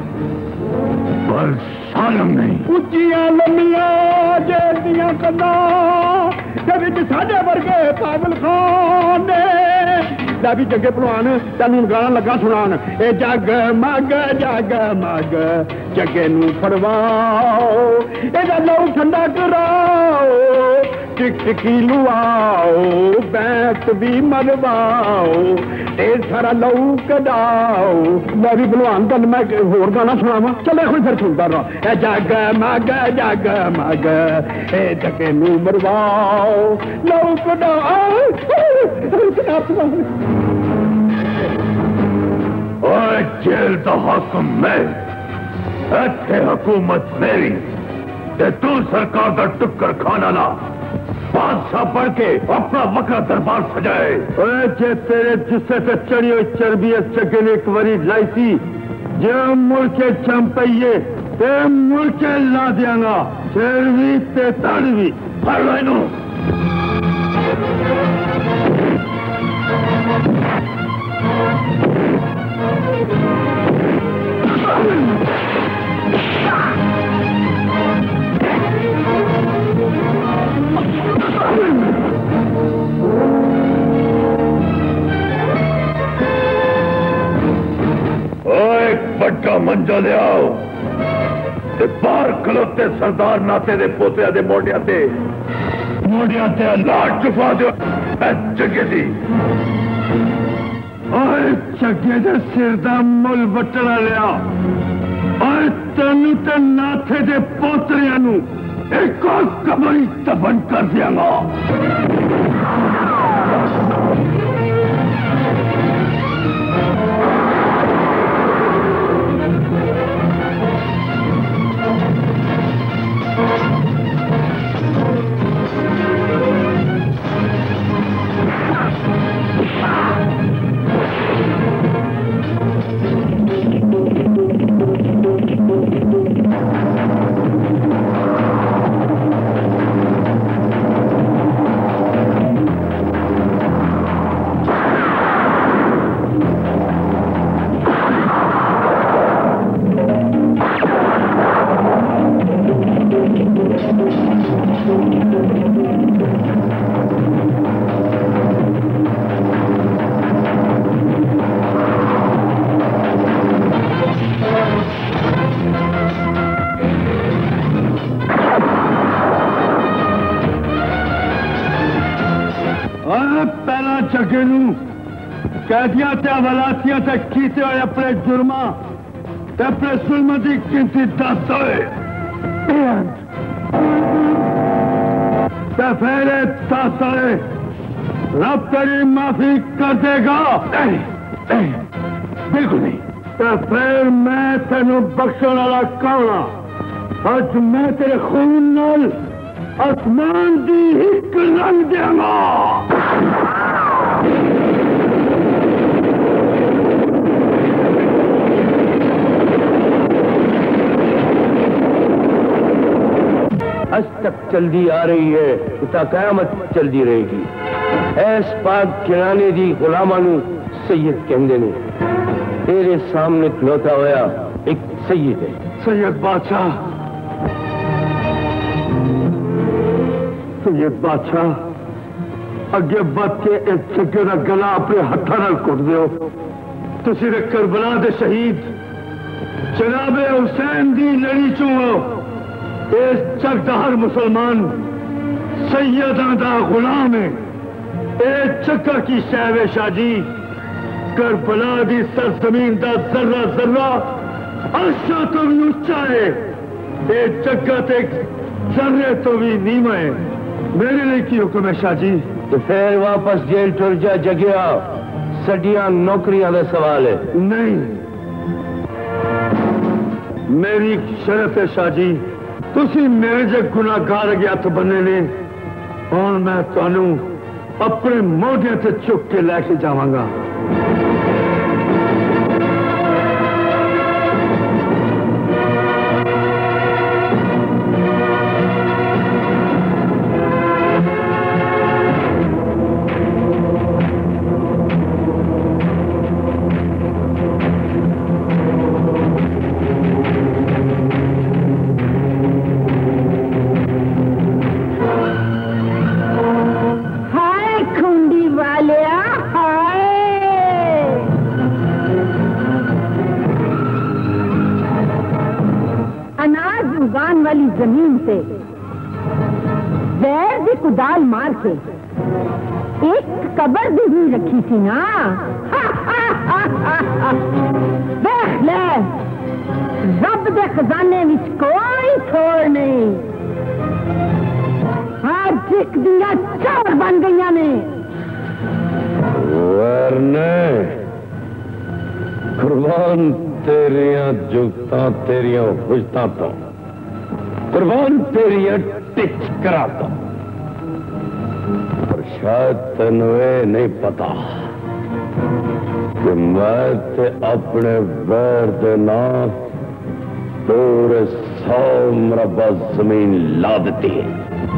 पर सालम नहीं। उच्चियां लंबियां जेल दियां कंधा ते साडे वर्गे पागल खान ने ला भी जगे भलवान तेन गाना लगा सुनान। ए जग मग जग मग जगे नू फड़वाओ एदा लहू ठंडा कराओ टिक टिकी लुआओ बैत भी मरवाओ ए सारा लहू कढाओ। मैं भी भलवान तन मैं होर गाना सुनावा चल एक फिर सुनता रहा। ए जग मग जग मग ए जगे नू मरवाओ लहू कढाओ। ओए जेल दा हुक्म मैं इत्थे हुकूमत मेरी ते तू सरकार दा टुक्कर खाना ला बादशाह बढ़ के अपना वक्रा दरबार सजाए। ओए जे तेरे जिस्से ते चढ़ी हुई चर्बी जगे ने एक बारी लाई थी जे मुड़के चंपइये ते मुड़के ला दियांगा चर्बी ते तड़वी फड़ लो इनू। एक बड़ा मंजा ले आओ ते बाहर खलोते सरदार नाते दे पोते दे मोडिया ते मोडिया ते लाट चुका दो जगे दी। ओए जगे दे सिर दा मुल बटना लिया ओए तेनू ते नाथे दे पोतरियां नू एक और कबरी दफन कर दियांगा। जगे नू कैदियां ते वलासियां ते कीते हुए अपने जुर्मा ते अपने जुल्म की गिनती दस होए तो फिर तासाए रब तेरी माफी कर देगा। नहीं, नहीं, बिल्कुल नहीं। तो फिर मैं तेनू बख्शण वाला कौन हाँ? आज मैं तेरे खून नाल आसमान दी हिक रंग देंगा। आज तक चलती आ रही है, उता कयामत चलती रहेगी। ऐस पाक किराने दी गुलामां नू सैयद कहंदे ने। तेरे सामने खलोता होया एक सैयद है। सैयद बादशाह, सैयद बादशाह अगे बद के इस जगे का गला अपने हाथों नाल घुट दिओ। तुसीं ते करबला दे शहीद जनाबे हुसैन दी लड़ी चों हो। इस जग दा हर मुसलमान सैयदां दा गुलाम है। ए चक्का की शैवे शाजी करबला दी सरजमीन दा जर्रा जर्रा अर्शा तो भी उच्चा है। ए जग्गा ते जर्रे तो भी नीमा है। मेरे लिए की हुक्म है शाजी? तो फिर वापस जेल टुर जा जगिया, सडियां नौकरियां का सवाल है। नहीं, मेरी शरत है शाजी। तुसी मेरे जे गुनाहगार अगे हथ बन्ने ने और मैं तुहानू अपने मोढे ते चुक के लेके जावांगा। जमीन से वैर दी कुदाल मार के एक कबर भी नहीं रखी थी ना। देख ले, रब दे खजाने में कोई छोड़ नहीं। आज एक दिया चोर बन गई ने। वरने कुर्बान तेरिया जुगता तेरिया हुजता तो कुर्बान तेरिया टिच कराता। और शायद तेन नहीं पता कि मैं ते अपने वैर दे नाम पूरे सौ मरबा जमीन ला देती है।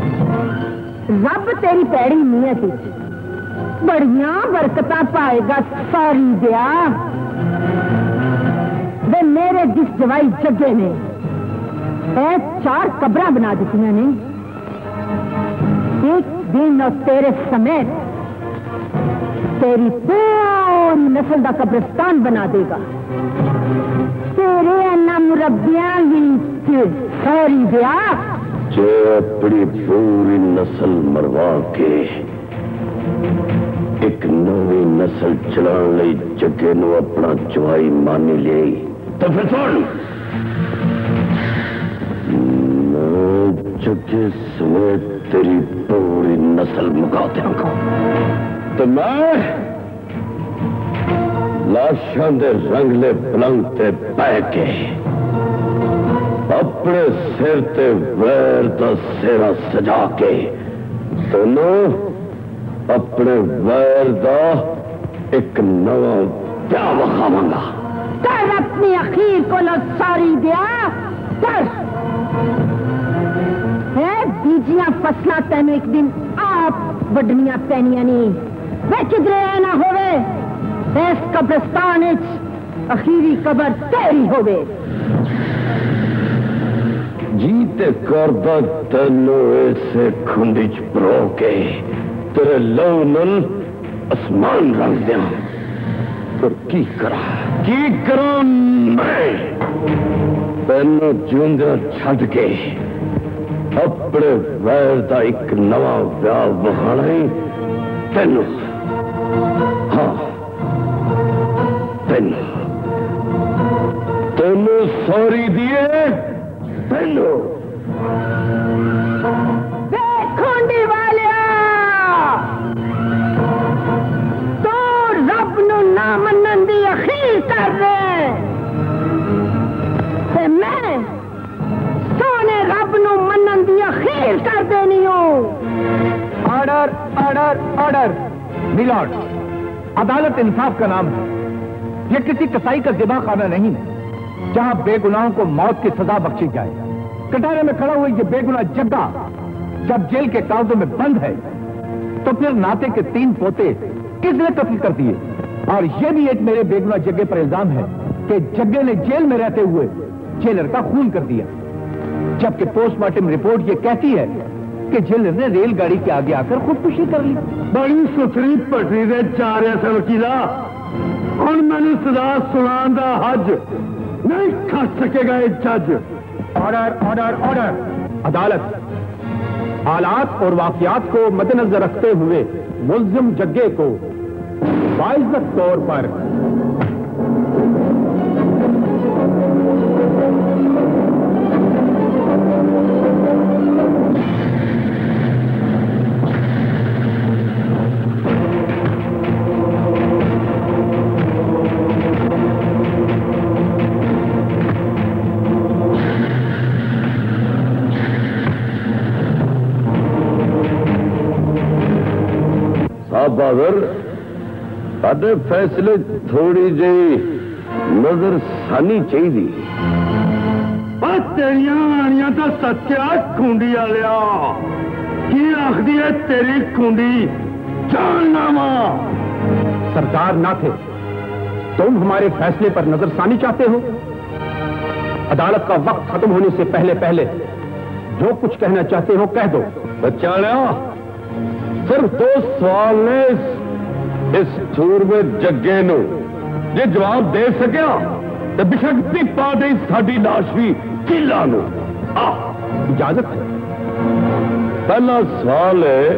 रब तेरी पैड़ी नीयत बड़िया बरकता पाएगा सारी दिया। वे मेरे जिस जवाई जगे ने ऐ चार कब्र बना दी ने। एक दिन और तेरे समेत तेरी पूरी नस्ल का कब्रिस्तान बना देगा। तेरे अन्ना मुरब्बियां भी सारी ब्याह जे अपनी पूरी नस्ल मरवा के एक नवी नस्ल चलाने लई जगे नू अपना जवाई मानी ले तो फिर सुन, जगे समेत तेरी पूरी नस्ल मुका देंगा। तो मैं लाशां दे रंगले पलंग ते पै के अपने सिर ते वैर दा सेरा सजा के दोनों अपने वैर दा एक नवा ब्याह वखावांगा। कर अपनी अखीर को लो सारी ब्याह कर। बीजियां फसला तेन एक दिन आप वडनिया पैनिया नहीं। वे किधरे ना होवे इस कब्रिस्तान अखीरी कबर तेरी होवे। जीते करदा तेनू ऐसे खुंडी च परो के तेरे लहू नल आसमान रंग दिया। पर की करा की करा मैं तेनू जिंदा छड़ के अपने वैर का एक नवा ब्याह बहाना ही तेनू। हाँ तेनू तेनू सॉरी दिए तेनू खोंडी हूँ। Order order order. मिलॉर्ड, अदालत इंसाफ का नाम है, यह किसी कसाई का ज़िबा खाना नहीं है जहां बेगुनाहों को मौत की सजा बख्शी जाए। कटारे में खड़ा हुआ ये बेगुनाह जग्गा जब जेल के कावजों में बंद है तो फिर नाते के तीन पोते किसने कत्ल कर दिए? और यह भी एक मेरे बेगुनाह जग्गे पर इल्जाम है कि जग्गे ने जेल में रहते हुए जेलर का खून कर दिया, जबकि पोस्टमार्टम रिपोर्ट यह कहती है कि जेलर ने रेलगाड़ी के आगे आकर खुदकुशी कर ली। बड़ी सुथरी पटरी दे चार ऐसे वकीला और मैंने सजा सुनान दा हज नहीं खा सकेगा एक जज। Order order order. अदालत हालात और वाकयात को मद्देनजर रखते हुए मुल्जिम जग्गे को बाइज्जत तौर पर बहादुर साडे फैसले थोड़ी जी नजर सानी चाहिए। तेरिया आनिया तो सत्या खूंडी आलिया की आखदी है तेरी खूंडी जानना वा। सरकार ना थे तुम हमारे फैसले पर नजरसानी चाहते हो? अदालत का वक्त खत्म होने से पहले पहले जो कुछ कहना चाहते हो कह दो। बच्चा लिया सिर्फ दो सवाल ने इस सूरमे जग्गे नु जे जवाब दे सकिया तो बेशक भी पा दे साडी लाश भी किला नु। इजाजत है। पहला सवाल है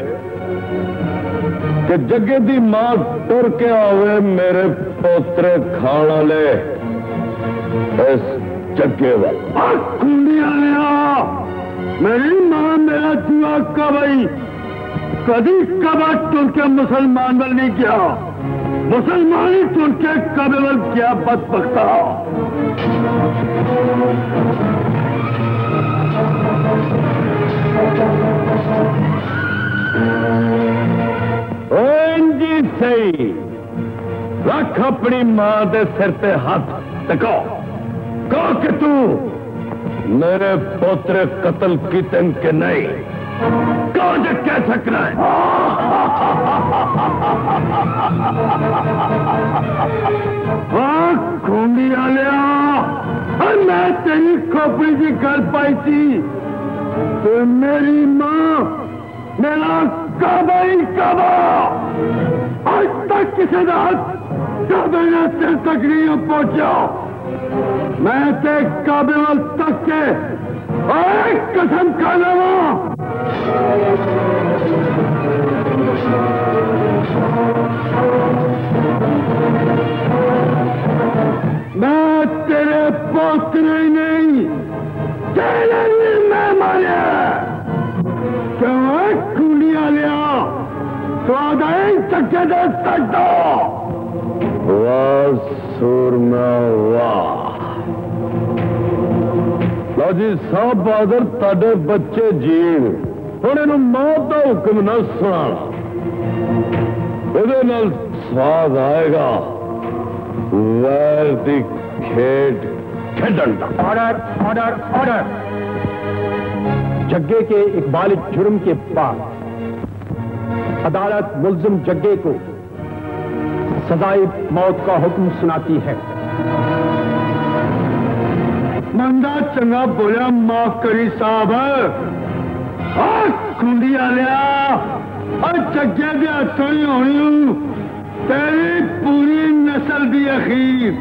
कि जग्गे दी मां तुर के आवे मेरे पोतरे खाण वाले इस जग्गे वाल खूंडी आलिया मेरी मां मेरा जुआ कबई कभी कबा तुर के मुसलमान बल नहीं किया, मुसलमान ही तुर के कबे बल किया बदबख्ता। जी सही रख अपनी मां के सिर पे हाथ टिको कहो कि तू मेरे पोतरे कत्ल कीते के नहीं कौन कह सकना है? हाँ खूंडी आलिया मैं तेरी खोपड़ी की गल पाई थी तो मेरी मां मेरा काबा ही काबा आज तक किसी रात काबे ने सिर तक नहीं पहुंचा। मैं ते काबे वाल तक के और कसम खा लूं मैं तेरे पोतरे नहीं तेरे लिए मैं मारे क्यों खूंडिया लिया तो आगे चक्के दे सकता। वाह सूरमा वाह। लो जी साहब बहादुर ताडे बच्चे जीन हुण इहनूं मौत का हुक्म न सुनाना, इहदे नाल स्वाद आएगा वैर दी खेड खेडण दा। Order order order. जग्गे के इकबाल जुर्म के बाद अदालत मुल्जिम जग्गे को सजाए मौत का हुक्म सुनाती है। मंदा चंगा बोलिया माफ करी साहब। खूंडी आलिया और जग्गे दे हथों ही होनी तेरी पूरी नस्ल दी अखीर।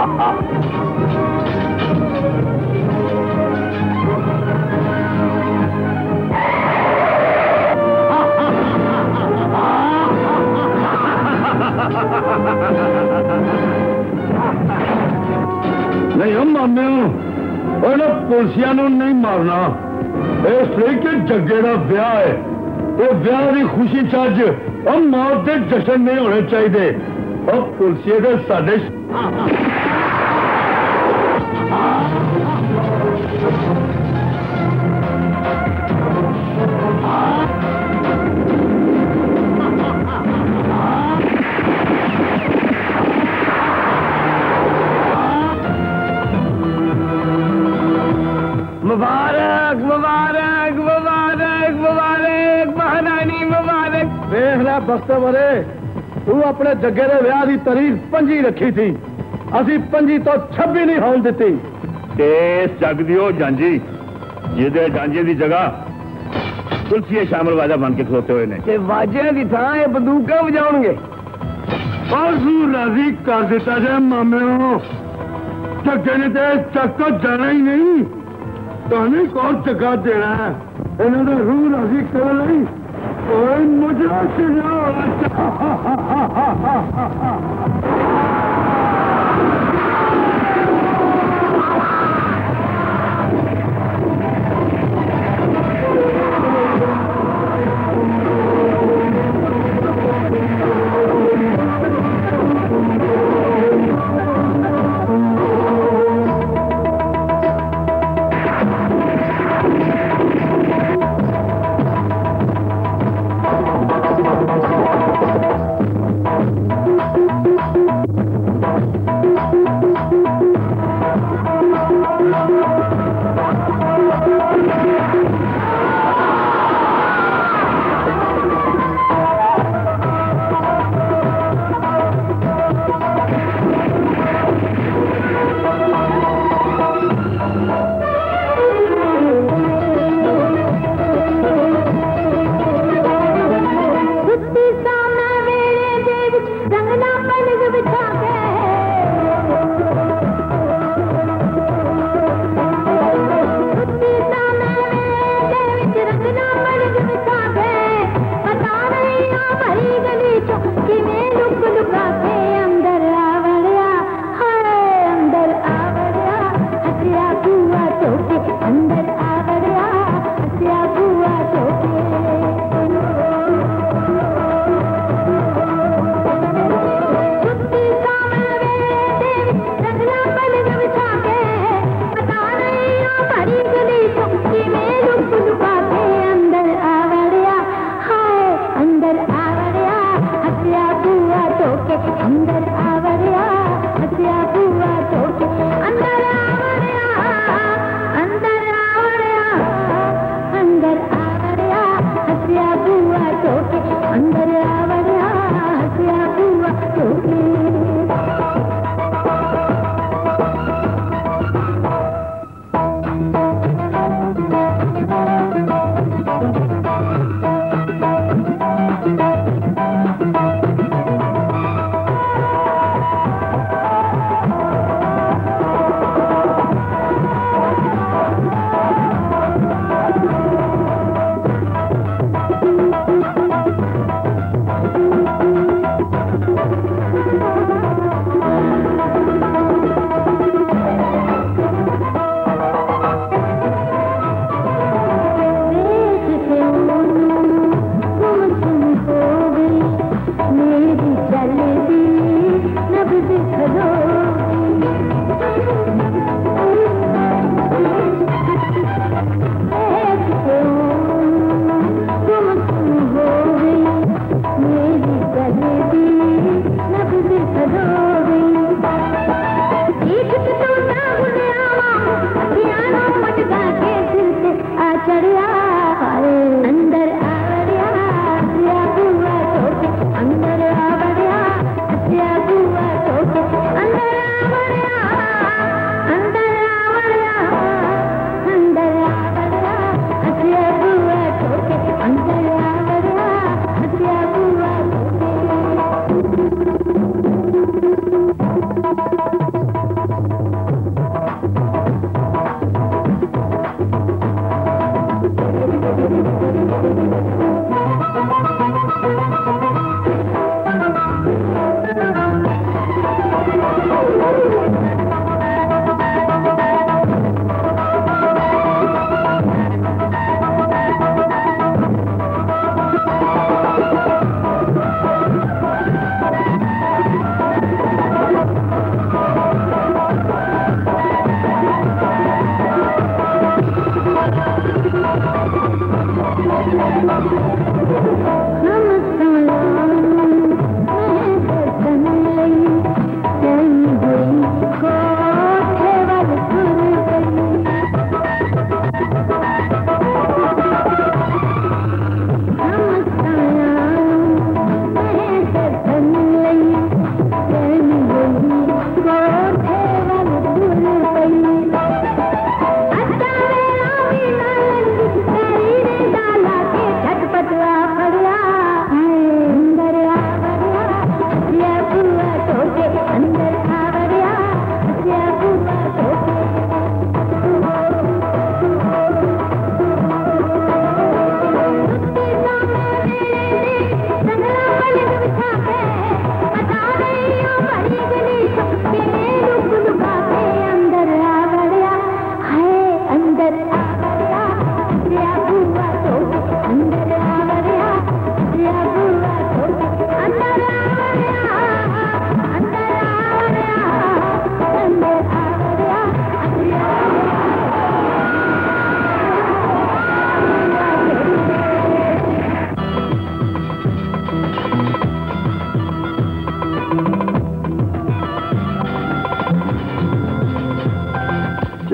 नहीं हम माने और पुलिसिया नहीं मारना इसलिए कि जग्गे का ब्याह है ये ब्याह की खुशी चज हम मौत के जश्न नहीं होने चाहिए और पुलिसिया के साडे मुबारक मुबारक मुबारक मुबारक महारानी मुबारक। देखना बख्तर बरे तू अपने जग्गे के ब्याह की तारीख पंजी रखी थी असी पंजी तो छब्बी नहीं होने देती इस जग दियो जांजी जिदे जांजे की जगह तुलसी शामिल वाजा बन के खलोते हुए ने वाजे की थां ये बंदूक बजाउणगे राजी कर दिता जाए मामे जग्गे ने तो चक तो जाना ही नहीं कहने कौन चका देना है इन्होंने रूह राजी कर ली और मुझे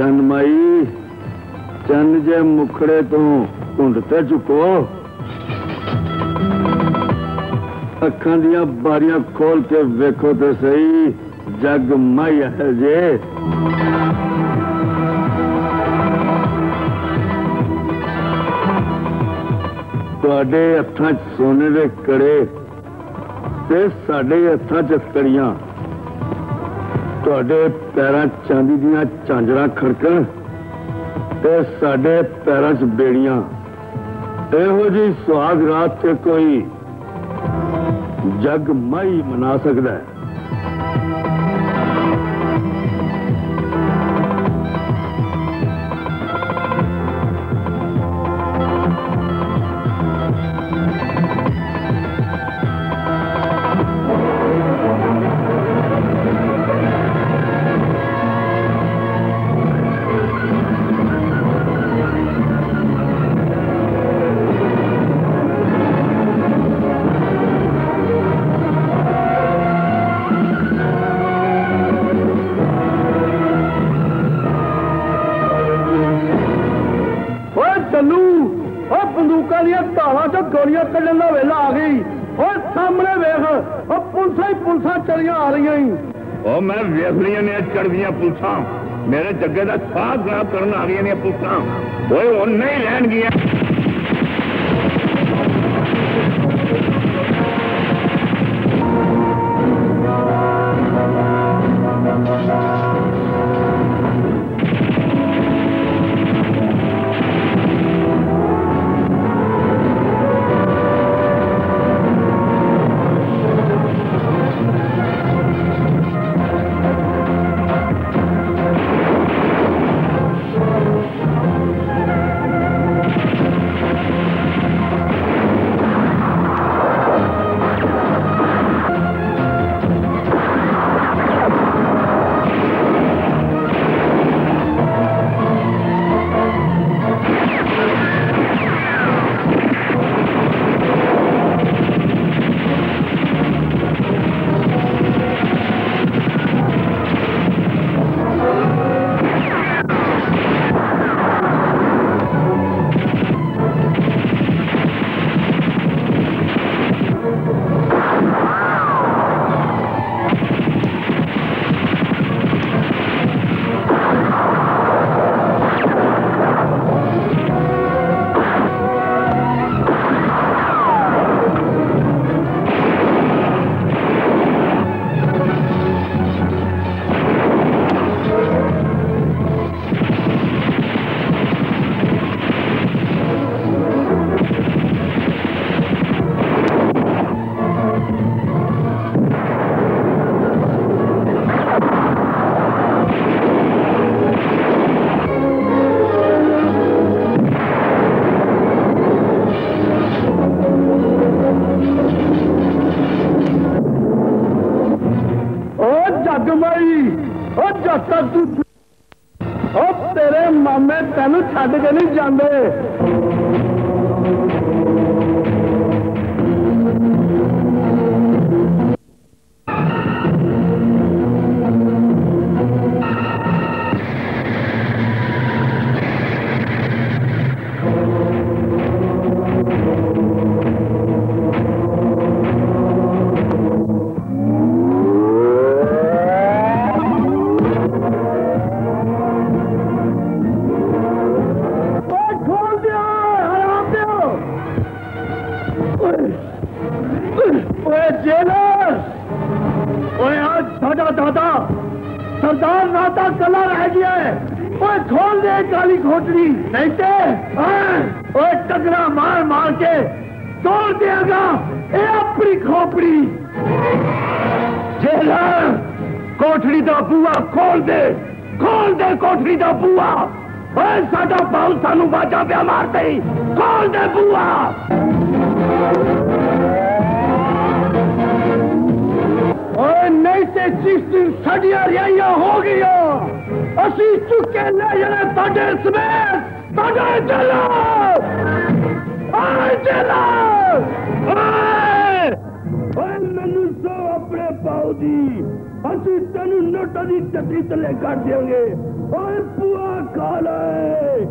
जन्माई चंद जे मुखड़े तो घुंडते चुको अखां दियां बारियां खोल के वेखो तो सही जग माई है जे तुहाडे हत्थां च सोने दे कड़े ते साडे हत्थां च स्कड़ियां तुहाडे पैरां चांदी दियां झांजरां खड़कण ते साडे पैरां च बेड़ियां इहो जी सुहाग रात ते कोई जग माई मना सकदा है। गोलियां कढ़न का वेला आ गई और सामने वेख पुलसा ही पुलसा चलिया आ रही मैं वेख लिया ने चढ़दिया पुलसा मेरे जगे का साह खराब करने आ गई पुलसा वो नहीं लैन गया तेरे मामे तेन छड़ के नहीं जाते सरदार नाता कला रह गया है ओए खोल दे काली खोटड़ी नहीं तो टकरा मार मार के तोड़ देगा ये अपनी खोपड़ी जेलर कोठड़ी का बुआ खोल दे खोल दे कोठड़ी का बुआ ओए साडा बाल सानू बाजा पिया मारते ही खोल दे बुआ और नहीं से जिस दिन साडिया रियाइया हो गई असी चुके ले जाने ताडे समेत ताडे चलो आए चलो आए ओए मैनू सो अपने पाऊ दी असी तेनू नोटों की चट्टी तले कर देंगे और पुआ खा ले।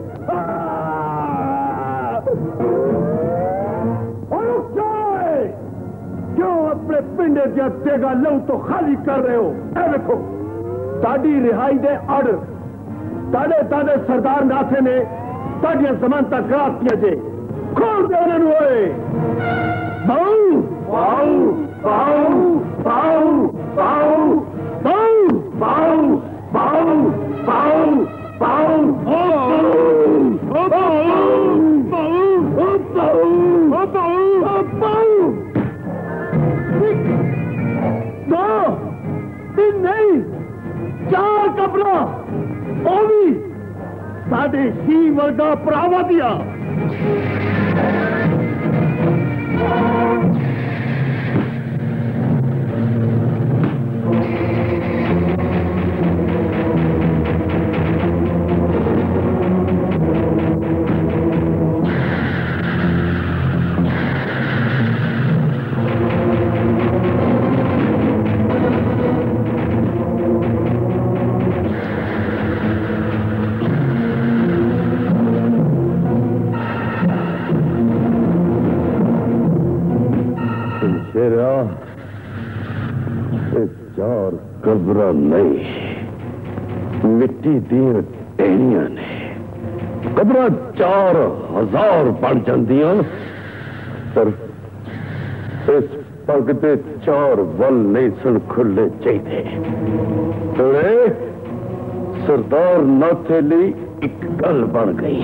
क्यों अपने पिंड जगह लहू तो खाली कर रहे हो? देखो साड़ी रिहाई दे ऑर्डर ताड़े ताड़े सरदार नाथे ने ताड़ियां जमानत करा दिया जे खोल दे उन्होंने। बाऊ बाऊ बाऊ बाऊ बाऊ बाऊ बाऊ बाऊ बाऊ बाऊ ओ बाऊ बाऊ बाऊ दो तीन नहीं चार कपड़ा वो भी साढ़े सी वर्गा परावा दिया। चार कब्र नहीं मिट्टी दी टेनिया ने कब्र चार हजार बन जांदियां पर इस पग दे चार वल नहीं सन खुले चाहिए। थोड़े सरदार नाथे ली एक गल बन गई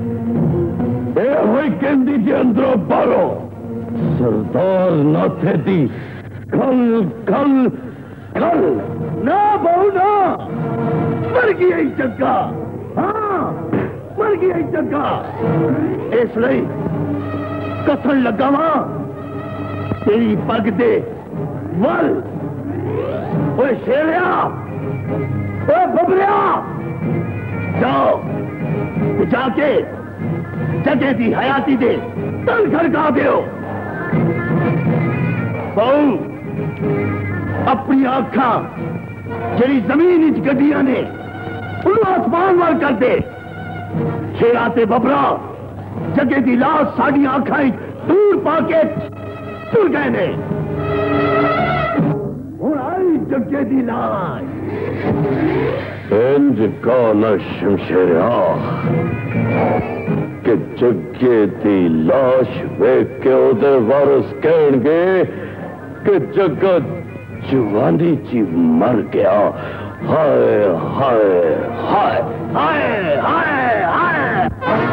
हुई कहती जी अंदरों बारो सरदार नाथे दी कल कल कल ना बहु ना मर गई जग्गा। हाँ मर गई जग्गा इसलिए कसन लगा वहां तेरी पग दे वल ओए शेरिया ओए बबरिया जाओ जाके जगह दी हयाती दे तल खड़का दो। बहु अपनी आंखा जड़ी जमीन च गड्डियां ने उन्होंने आसमान वाल कर दे। शेरा ते बबरा जगह की लाश साड़ी आंखा दूर पाके तुर गए ने। हूं आई जगह की लाश इंज का न शमशेरा कि जगे की लाश वेख के ओदे वारस कहणगे कि जग्गा जवानी जी मर गया। हाय हाय हाय हाय हाय हाय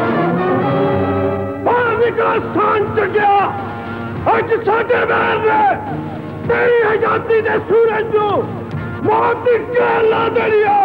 निकला स्थान जगया अज साडे बैर ने तेरी आजादी दे सूरज नू मौत दी कैद ला देनी आ।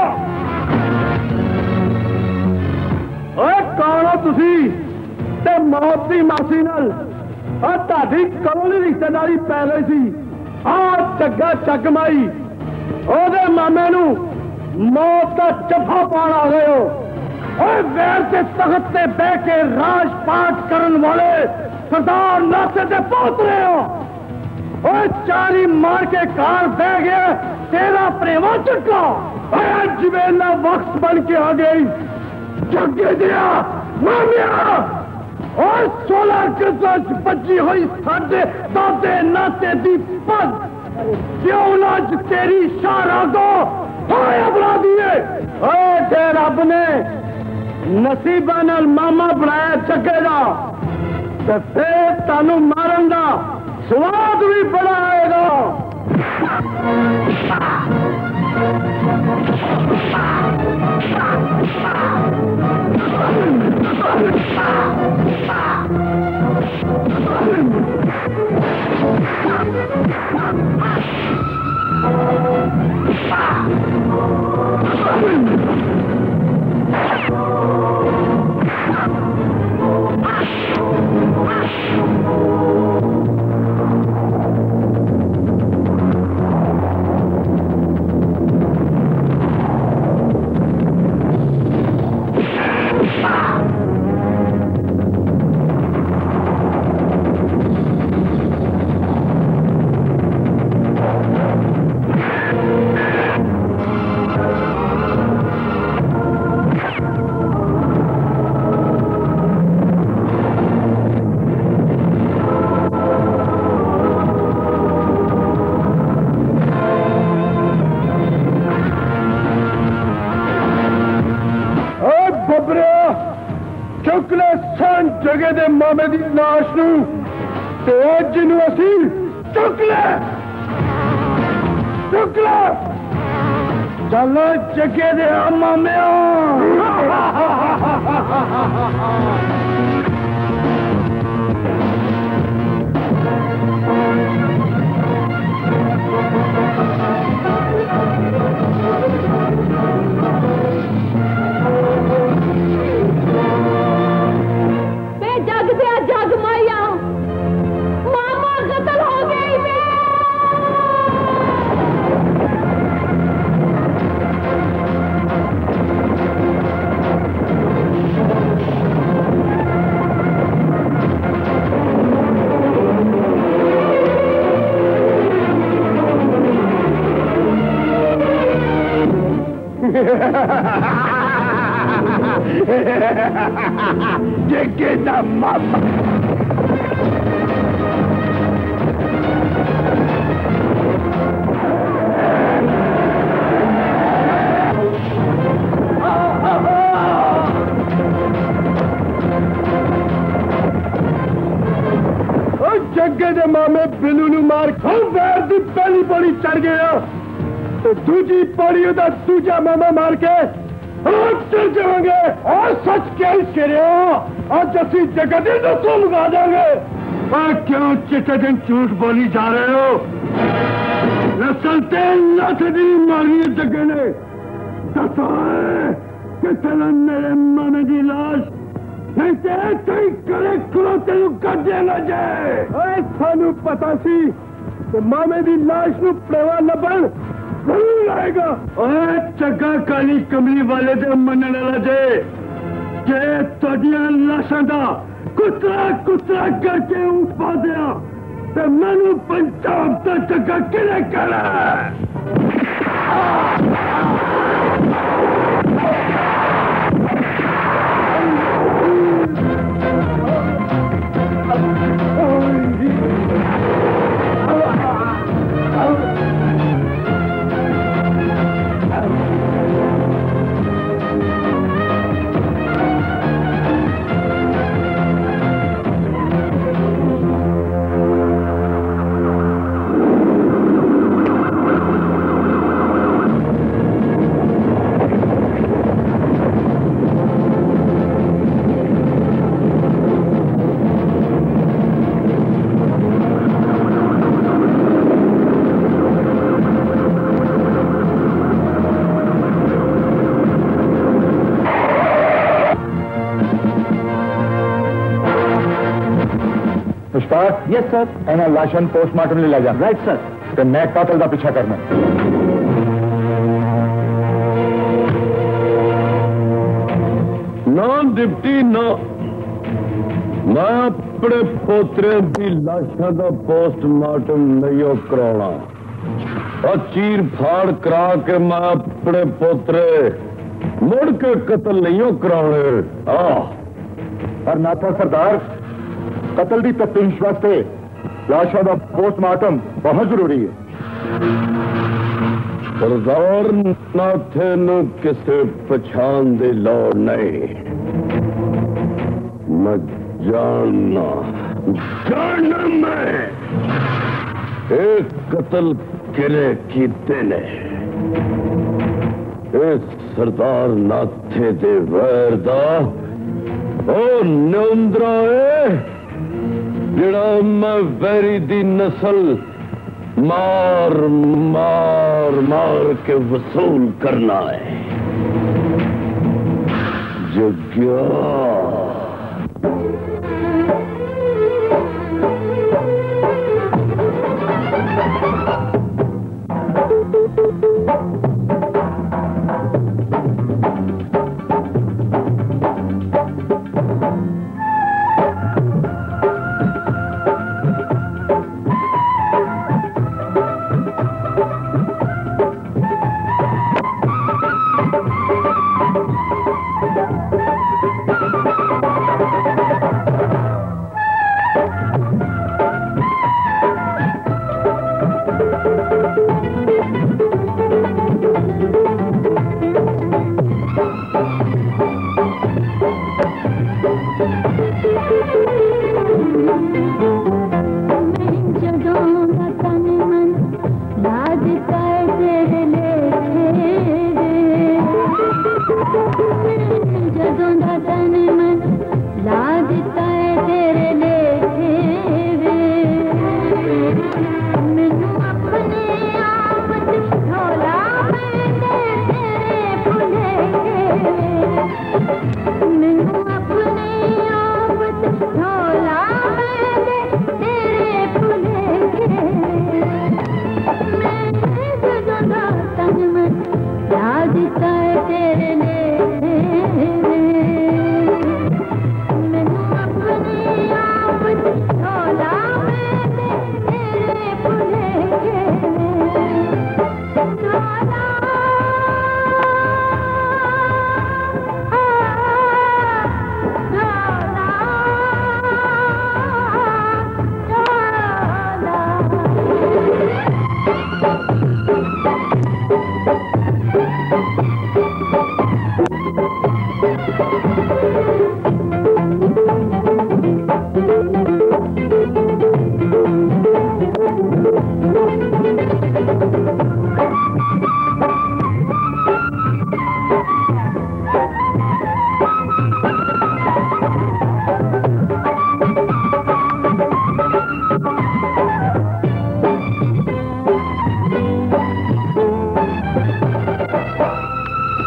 ओए कौन हो तुसी ते मौत दी मासी नाल आ ताडी कदों दी रिश्तेदारी पै गई सी? आ जग्गा चकमाई ओदे मामे नू मौत का जफा पाण आ गए हो। ओए वैर के तख्त ते बह के राजपाट करन वाले सरदार नाथे ते पहुंच रहे हो। ओए चारी मार के कार बह गया तेरा प्रेमा चक्का। ओए जवेला वक्त बन के आ गई जगे दिया मामिया और सोलह अगस्त बची हुई साढ़े दादे नाते दी पग क्यों लाज तेरी शारा को हाय अपराधी है। ओए रब ने नसीबा नाल मामा बनाया जगेगा तो फिर तानू मारन दा स्वाद भी बड़ा आएगा। चुक ले सन जगह दे मामे दी लाश नू ते अज नू असी चुक ले चुक ले चल जगह दे मामे जग माया मामा कत्ल हो गई वे Jagga mama जग्गे दे मामे बिलू नू मार खाओ पैर दी पहली पौड़ी चढ़ गया तो दूजी पौड़ी उदा दूजा मामा मार के हम चल जाएंगे और सच क्या करे आज असी जगह दे तो लगा देंगे और क्यों चिट्टे दिन झूठ बोली जा रहे हो नस्ल तेल नथदी मारी जगह ने दसो कितने मेरे मामे की लाश नहीं तो करे करो तेन कर देना जाए सानू पता सी तो मामे की लाश नू प्रेवा लभण जरूर आएगा ओए चक्का काली कमली वाले दे मनने वाला जे जे तोड़ियां लाशां दा कुतरा कुतरा करके उठा दिया ते मैनू पंजाब दा चक्का किने करा यस सर एना लाशन पोस्टमार्टम ले जा राइट सर तो मैं कातल का पीछा करना ना डिप्टी ना मैं अपने पोतरे की लाशा का पोस्टमार्टम नहीं कराना और चीर फाड़ करा के मैं अपने पोतरे मुड़ के कत्ल नहीं कराने पर नाथा सरदार कतल की तफ्तीश वास्ते लाशा का पोस्टमार्टम बहुत जरूरी है सरदार नाथे न किसे पछाण की लौड़ नहीं मैं जानना जानना मैं एक कत्ल किले कीते ने इस सरदार नाथे दे वैर दा ओ नंदरा जिड़ा मैं वैरी दी नस्ल मार मार मार के वसूल करना है जग्या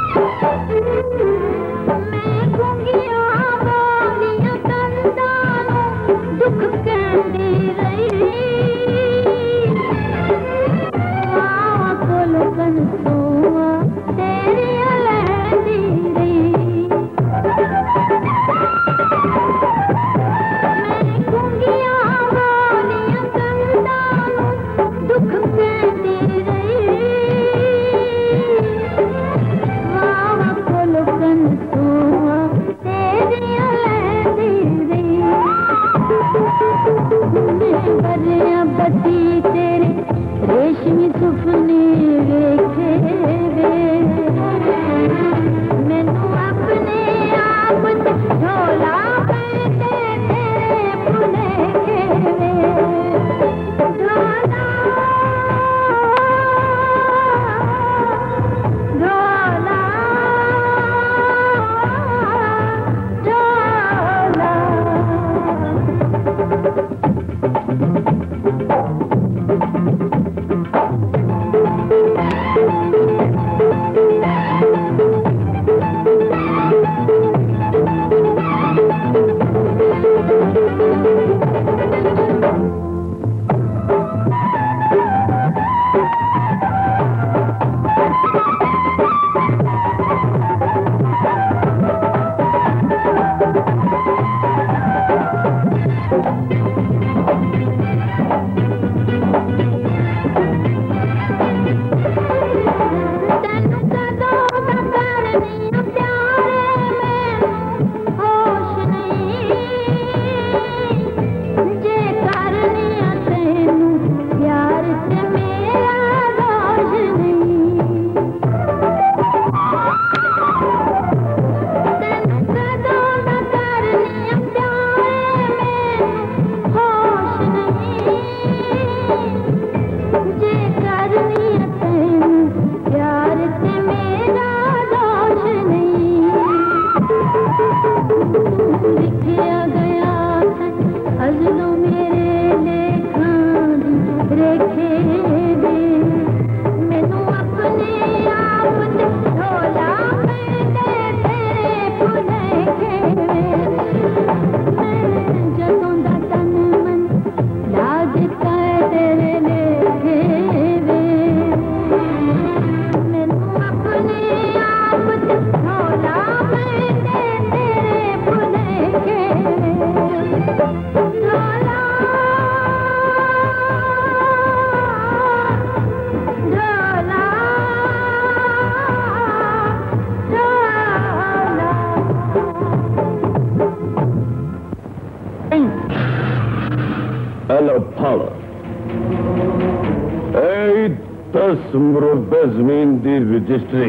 जमीन दी रजिस्ट्री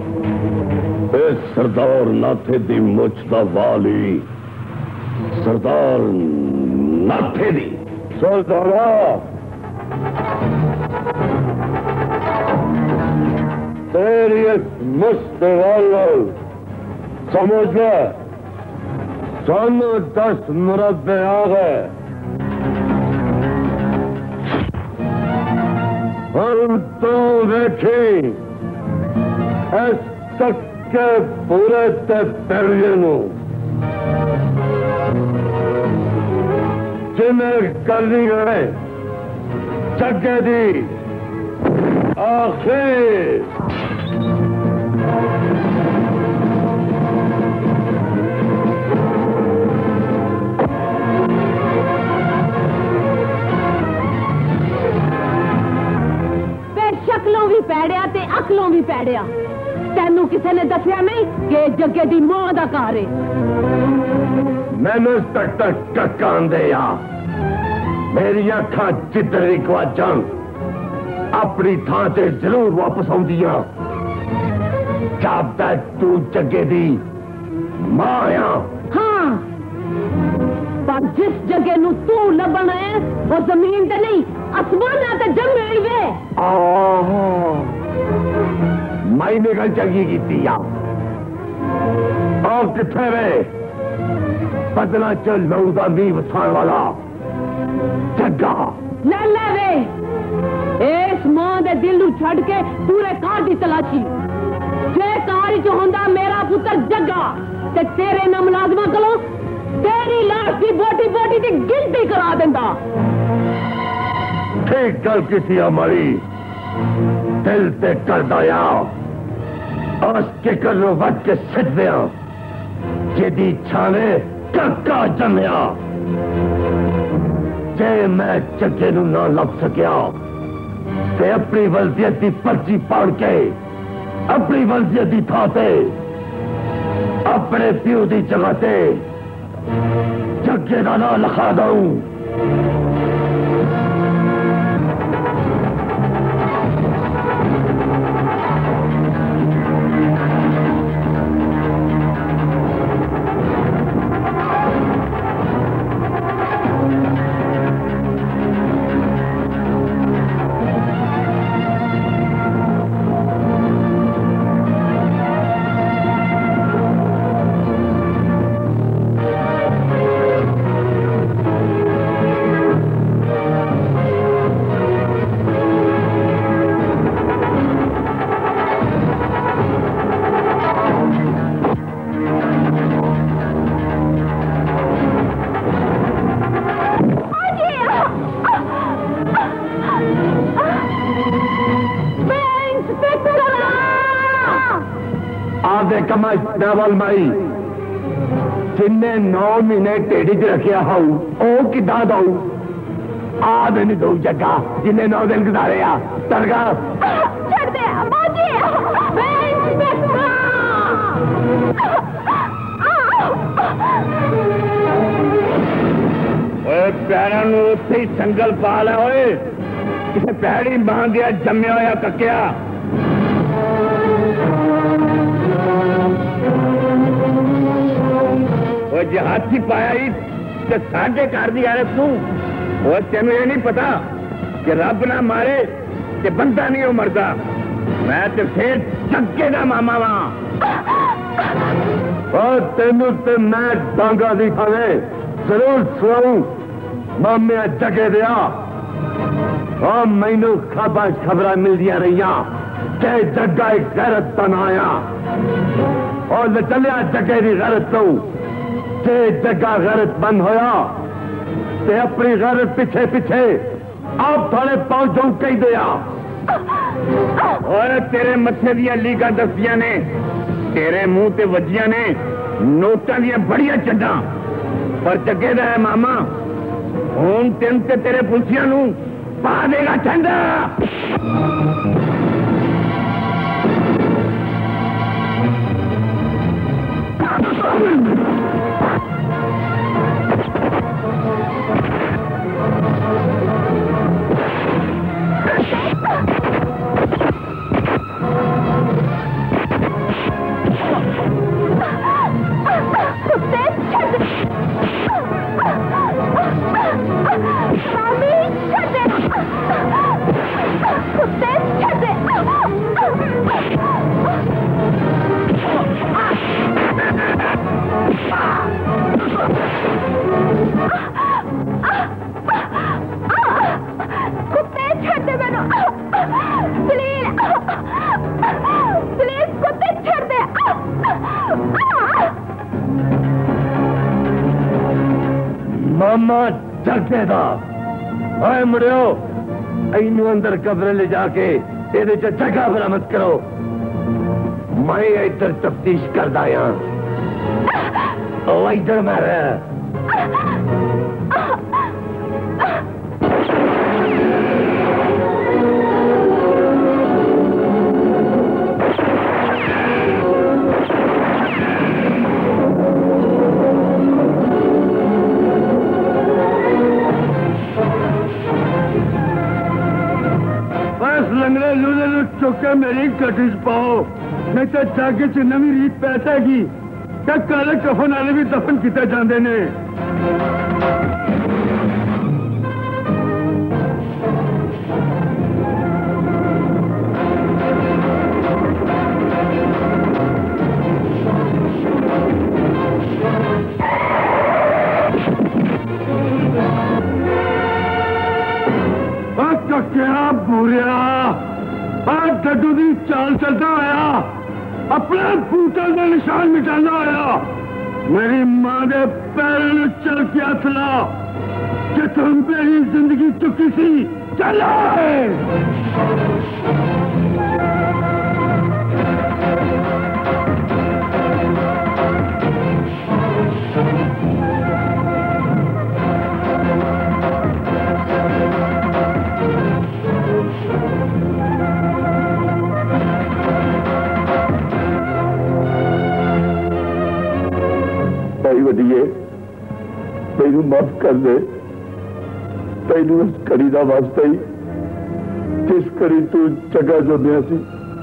सरदार नाथे दी मुछ दा वाली सरदार नाथे दी सरदारा तेरी मुस्तवाल समझ ले सन दस मुरब्बे आ गए हम तो देखे इस तक के पूरे तेरिए जिन्हें करनी है जगह दी आखिर शक्लों भी पैड़िया ते अकलों भी पैड़िया तेनू किसी ने दसिया नहीं कि जगे दी मां दा घर है मैनू तक तक टकान दे आ मेरी अखा जिधर रिकवाजा अपनी थां से जरूर वापस आउंदियां जब तक तू जगे दी मां आ हाँ पर जिस जगह नू तू लबन है वो जमीन ते नहीं आसमान ते जमे वे मैंने गल चंगी की थी और किथे वे बदला च लहू दा नींव वसाण वाला जग्गा ले ले वे इस मां दे दिल नू छड़ के पूरे कार दी तलाशी जे कार च होंदा मेरा पुत्र जग्गा ते तेरे ना मुलाजमा कोलों तेरी लाश की बोटी बोटी की गिनती करा देंदा। ठीक गल किसी हमारी दिल ते कर दया आज के करो वट के सिट दिया जेदी छाने कक्का जमया जे मैं जग्गे नू ना लभ सकिया ते अपनी वल्दियत की पर्ची पढ़ के अपनी वल्दियत की थां ते अपने प्यू की जगह ते जग्गे का नाम लिखा दूं। नावल माई जिन्ने नौ महीने टेढ़ी च रखिया हाउ ओ किदा दऊ आ नहीं दऊ जग्गा जिन्ने नौ दिन गुजारे आ तरगा छड़ दे बाजी पैरों में उत्थे ही संगल पा ला ओए किसे पैड़ी बांध दिया जम्या होया कक्या जे हाथी पाया ही तो साढ़े घर की आरत तू और तेन ये नहीं पता कि रब ना मारे कि बंदा नहीं हो मरदा मैं तो फिर जग्गे का मामा वहां तेनू ते मैं डांगा दिखावे जरूर सुनाऊं मामे जगे दिया और मैनू खबर खबर मिलदियां रही कि जग्गा एक गैरत बनाया और चलिया जगे की गैरत तो जे जग्गा गैरत बंद होया ते अपनी गैरत पीछे पीछे आप थाने पहुंच जाऊं कही दिया और तेरे मत्थे दिया लीगा दसिया ने तेरे मुंह ते वजिया ने नोटा दिया बड़िया चड्डा पर जगे दा है मामा हुण तेन ते तेरे पुलसिया नू पा देगा ठंडा मामा जगेदा ओए मुड़ियो इनू अंदर कब्र ले जाके तेरे च जगह बरामद करो मैं इधर तफ्तीश कर दाया ओ इधर मारे लंगड़े लूले लू चुके मेरी कटिज पाओ नहीं तो जाके च नवी रीत पैसेगी क्या काले कफन वाले भी दफन किए जाते ने क्या बुरिया डड्डू की चाल चलता आया अपने बूटे का निशान मिटाना आया मेरी मां के पैरों में चल के हथ ला कि तुम मेरी जिंदगी चुकी सी चला वडिए तेनू माफ कर दे तेनू उस कड़ी का वास्ता ही जिस कड़ी तू जगह जोड़िया सी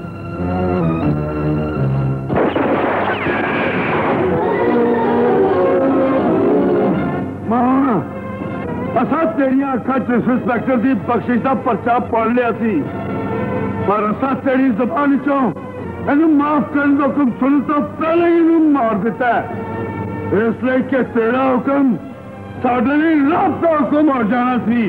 मां असा तेरिया अखा च इंस्पेक्टर की बख्शिश का पर्चा पढ़ लिया सी पर असा तेरी जबान चो इनू माफ करने का हुक्म सुन तो पहले ही इनू मार दिता है इसलिए कि तेरा हुक्म साढ़े लिए रब का हुक्म हो जाना सी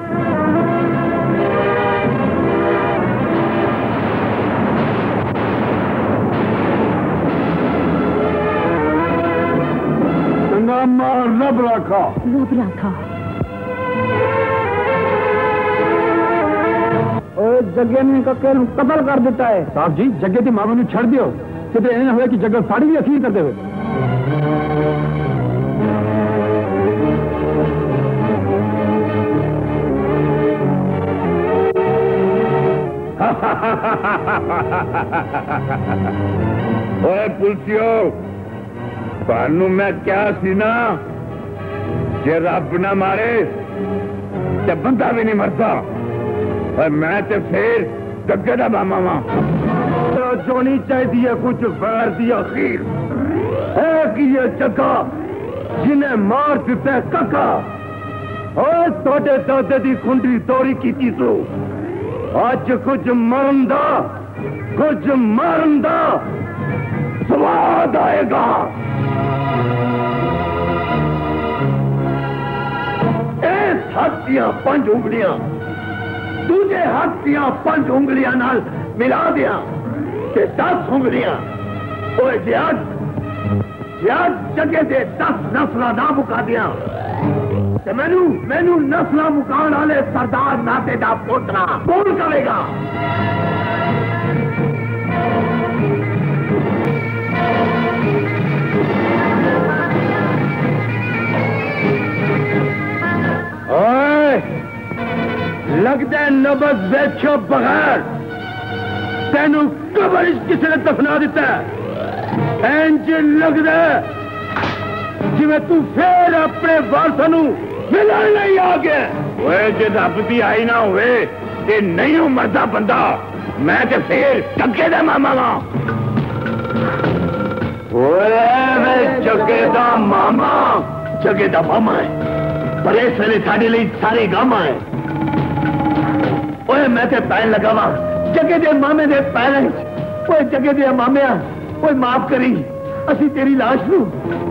चंगा मार रब रखा रब रखा जगे ने कके कतल कर दिता है साहब जी जगे की मामले छड़ दियो कि ना हुआ कि जगह साड़ी भी अखीर करते हुए ओए पुलिसियो थानू मैं क्या सी ना जे रब ना मारे ते बंदा भी नहीं मरता और मैं ते फिर जगे दा मामा वा जो नहीं चाहिए कुछ वैर दी अखीर है कि ये जगह जिन्हें मार दिता है कका और थोड़े दादे दी खुंडी तोड़ी की सो आज कुछ मरन दा कुछ मारन दा स्वाद आएगा इस हाथ दियां पंज उंगलियां दूजे हाथ दियां पंज उंगलियां नाल मिला दिया कि दस उंगलियां ओए जियाद जियाद जगह दे दस नस्ला ना मुका दिया ते मैनू मैनू नस्ला मुकान वाले सरदार नाते दा पोतरा कौन करेगा ओए लगता है नबज बेचो बगैर तेनू कबर किसी ने दफना दिता है इंज लगता है जिवें तू फिर अपने वारसां नू मिलन नहीं आ गया ओए जे रब दी आई ना होवे ते नहीं हो मरदा बंदा मैं ते फिर जगे दा मामा वा ओए मैं जगे दा मामा जगे दा मामा है पर इस वेले साडे लई सारे गामा है ओए मैं ते पैन लगा वा जगे दे मामे दे पैरां च ओए जगे दे मामिया ओए माफ करी असी तेरी लाश नू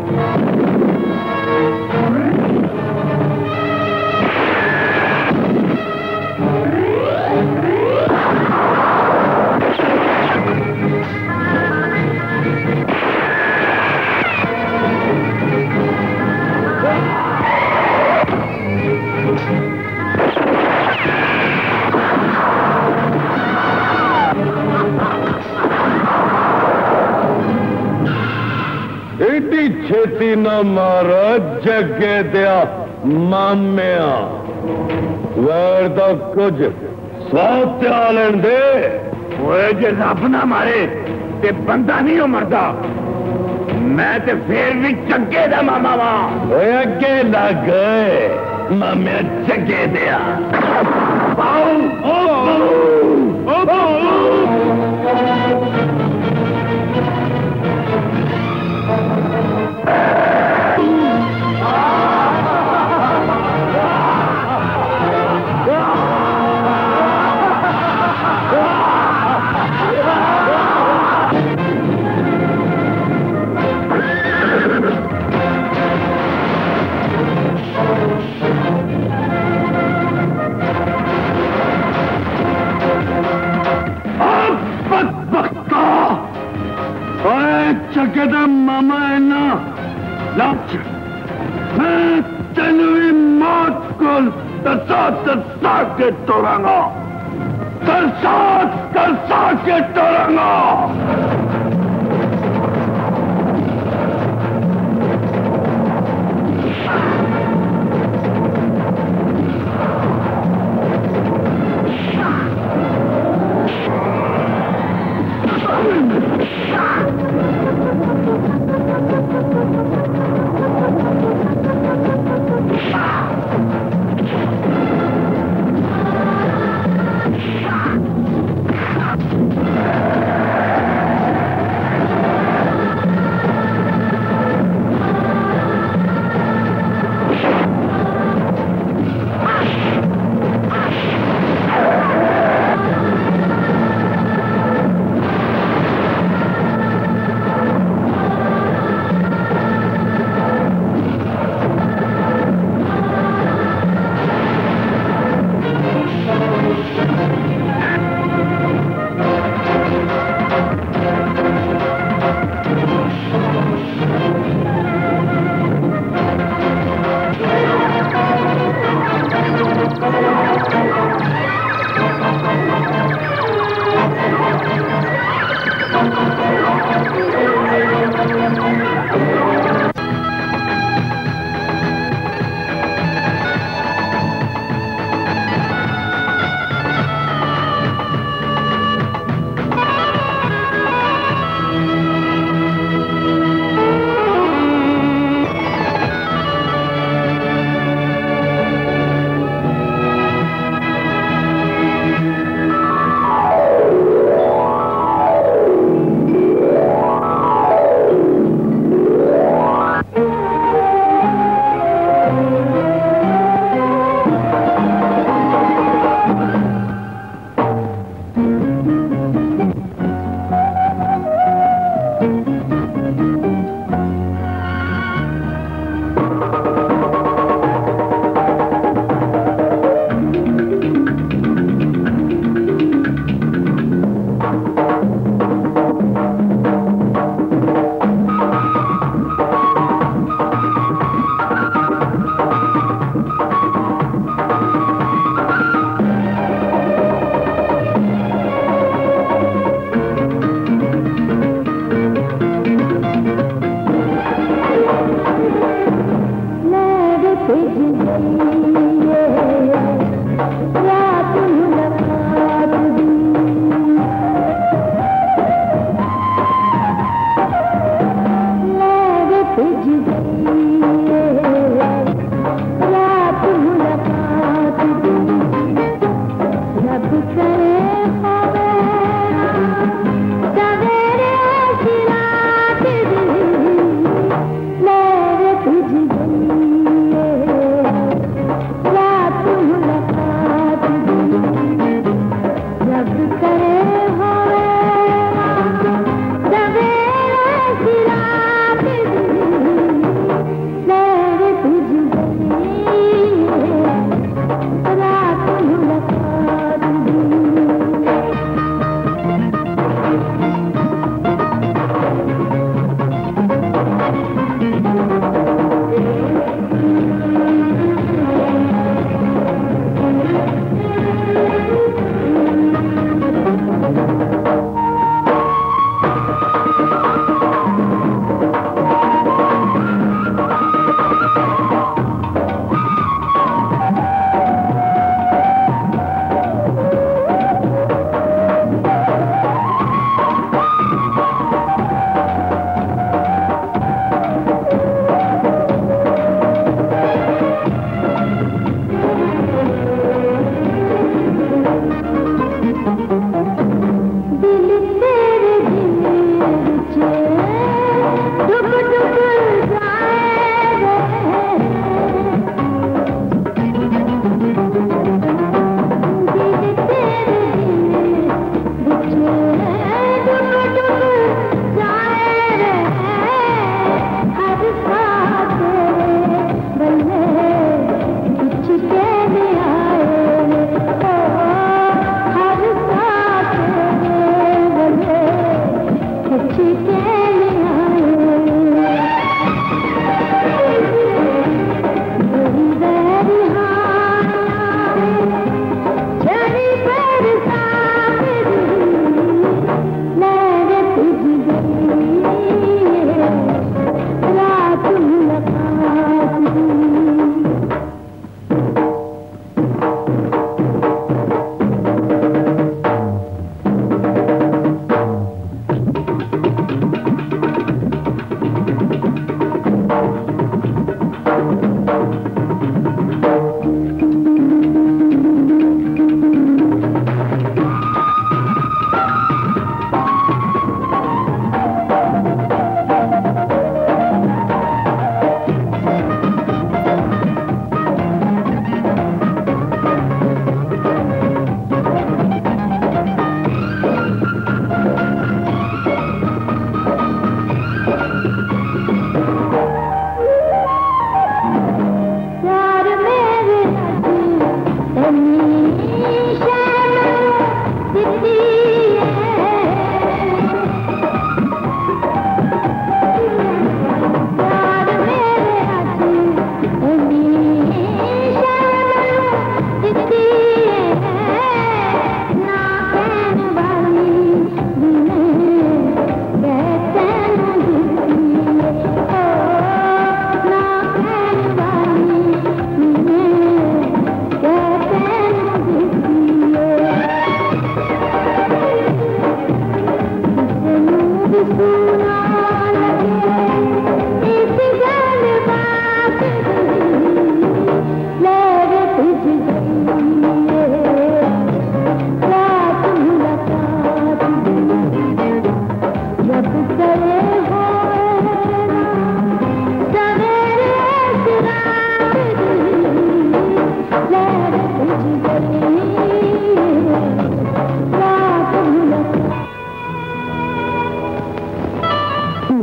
एडी छेती न मार जगे दिया मामिया वैर दा कुछ साथ त्यालन दे ओए जे रब ना मारे ते बंदा नहीं हो मरदा मैं ते फिर भी जगे दा मामा वा ओए अगे लग गए मामिया जगे दिया पाऊ ओ पाऊ मैं जगे दा मामा है ना लच मैं तेन भी मौत को दसा दसा के तोड़ांगा दसा दसा के तोड़ांगा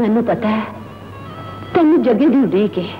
मैनू पता है तेन जगे दी उड़ीक है।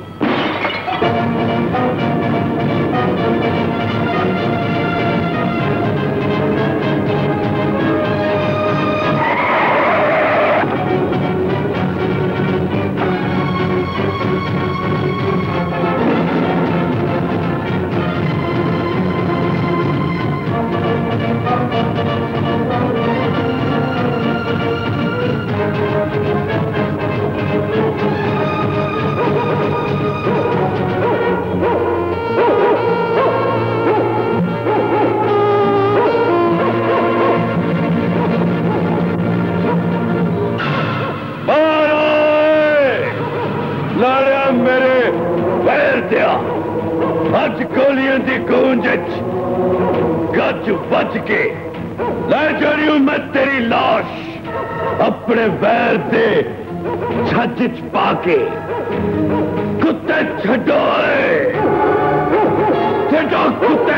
अज गोलियों की गूंज गज बच के ले जानी हूं मैं तेरी लाश अपने वैर से छज च पा के। कुत्ते छड्डो छड्डो कुत्ते।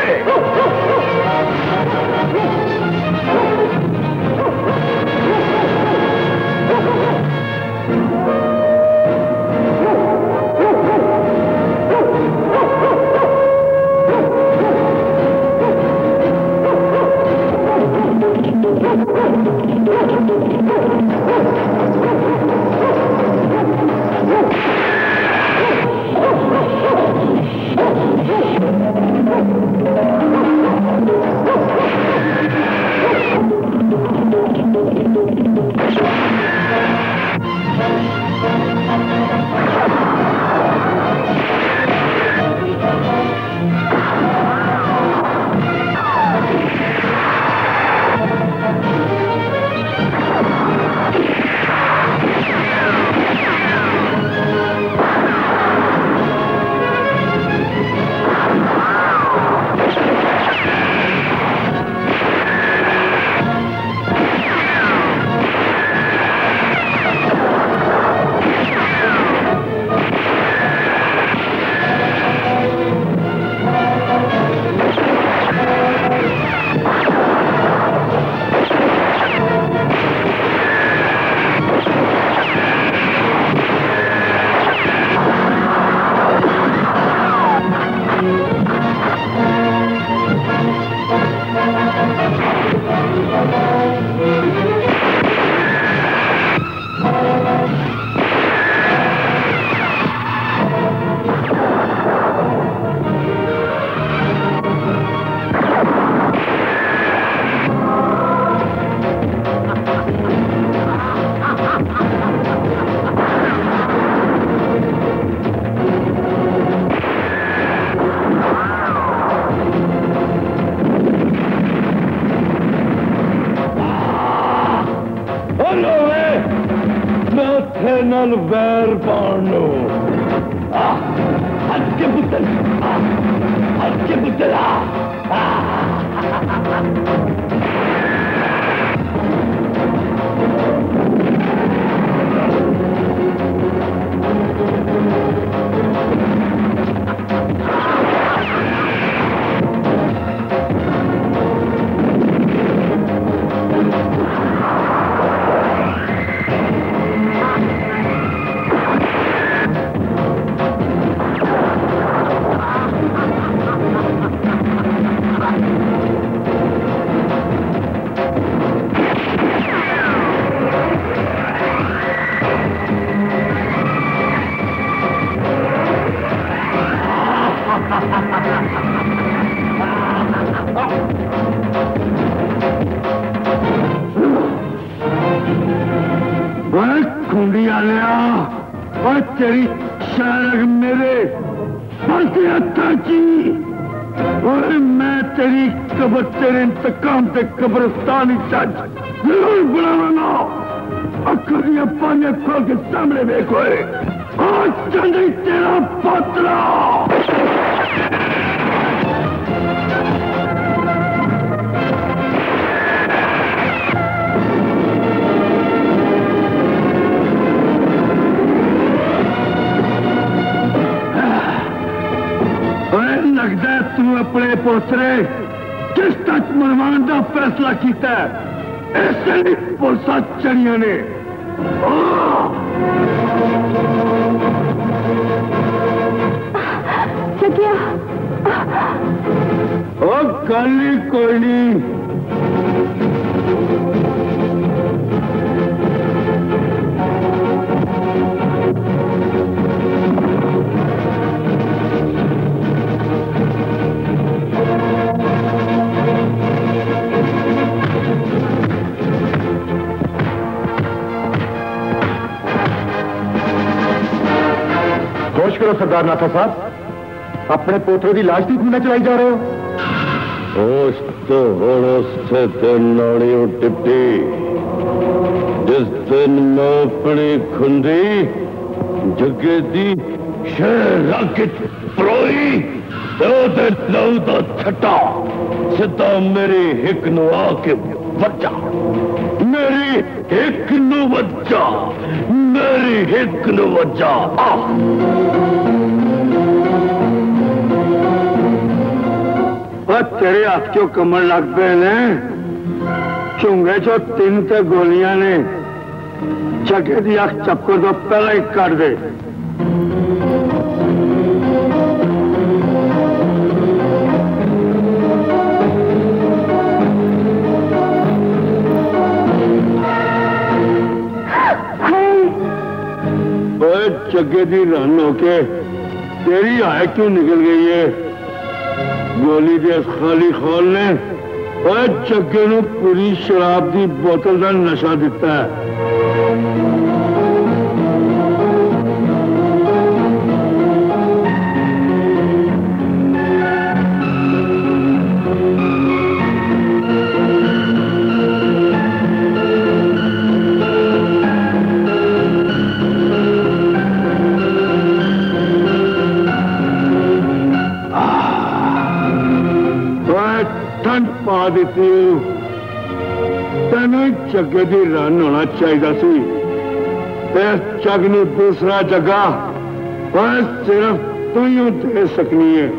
वैर पानो हज के पुत्र हज के पुत्र कुंडिया लिया और तेरी शारग मेरे ची और मैं तेरी कब्र तेरे इंतकाम से कब्रिस्तान जरूर बनावांगा। अखर दिया पाने खोल के सामने देखो आज चंद्री तेरा पात्रा। लगता है तू अपने पोतरे किस तक मरवान का फैसला किया। ऐसे पुलिस चढ़िया ने जगिया ओ काली कोई नहीं, होश करो सरदार नाथा साहब, अपने पोतरे की लाश की घूमने चलाई जा रहे हो। होश तो होश से ते नाड़ी टिप्टी, जिस दिन मैं अपनी खुंदी जगे दी शहरा की परोई तो दे लहू दा छटा सिद्धा मेरी हिक नु आके बचा, मेरी हिक नु बचा, मेरी हिक नु बचा। तेरे हाथ क्यों कमर लग पे ने, चुंगे चो तीन ते गोलियां ने, जगे दी अख चपको तो पहले ही कर दे। ओए जगे दी रन होके तेरी आय क्यों निकल गई है? गोली दे खाली खोल ने ओए जगे नू पूरी शराब की बोतल का नशा दिता है। पा देती तेन जगे की रन होना चाहिए सी, इस जग नू दूसरा जगह सिर्फ तू ही दे सकनी है।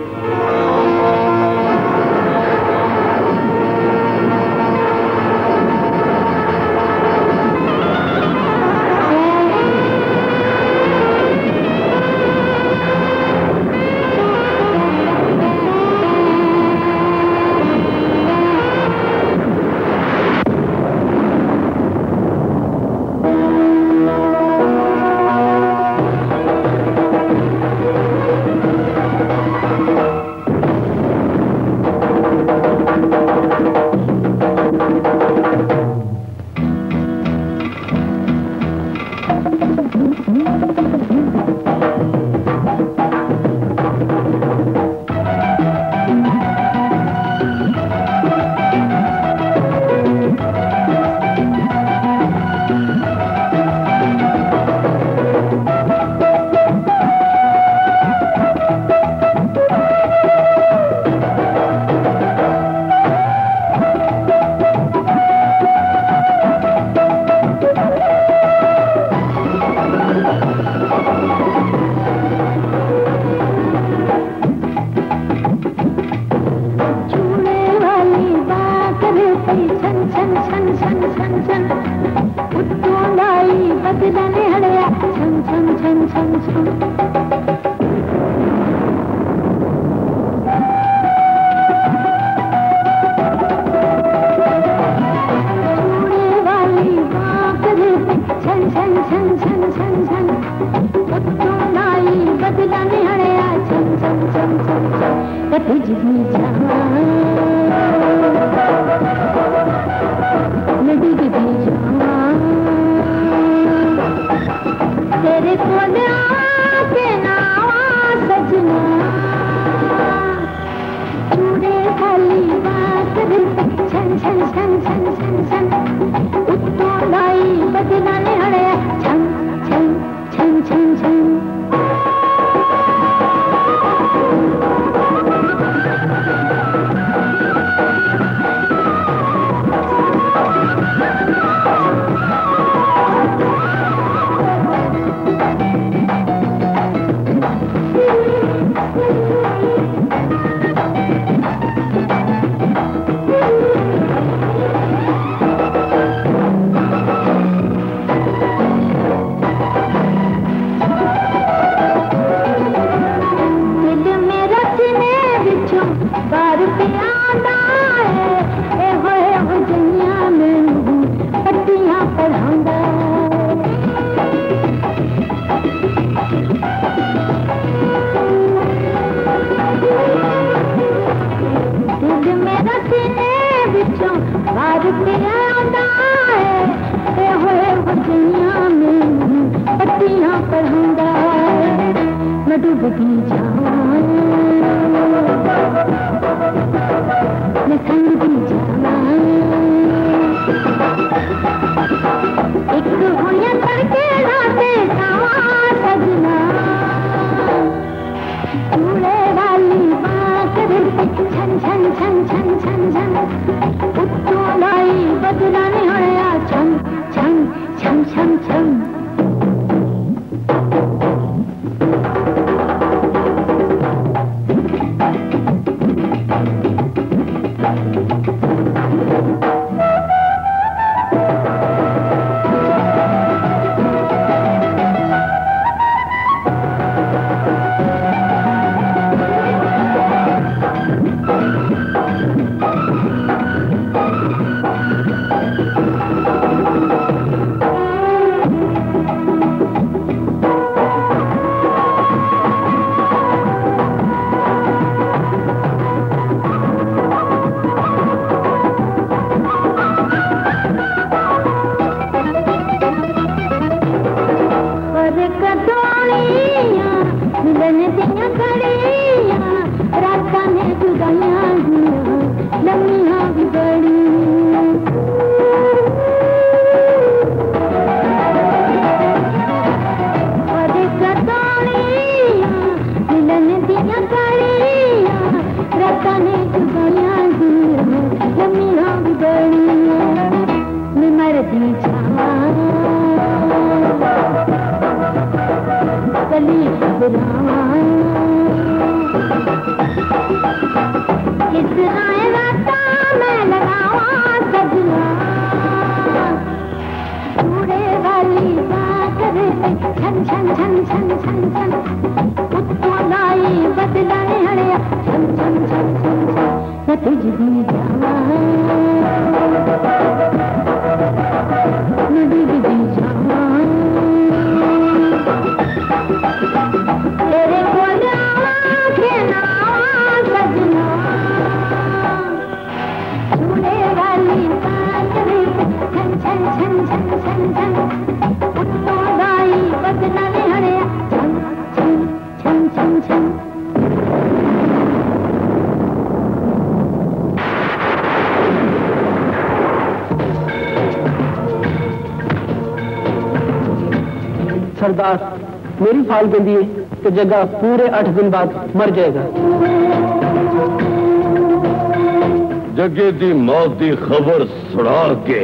बढ़ूंगा मैं डूबती जाऊं मैं संगती जाऊं एक होया तड़के राते सावा सजना चूड़े वाली बात छन छन छन छन छन छन उत्तों लाई बदलाने हड़या छन छन छन छन छन सरदार मेरी फाल बंदी है कि जगह पूरे आठ दिन बाद मर जाएगा। जगे दी मौत दी खबर सुना के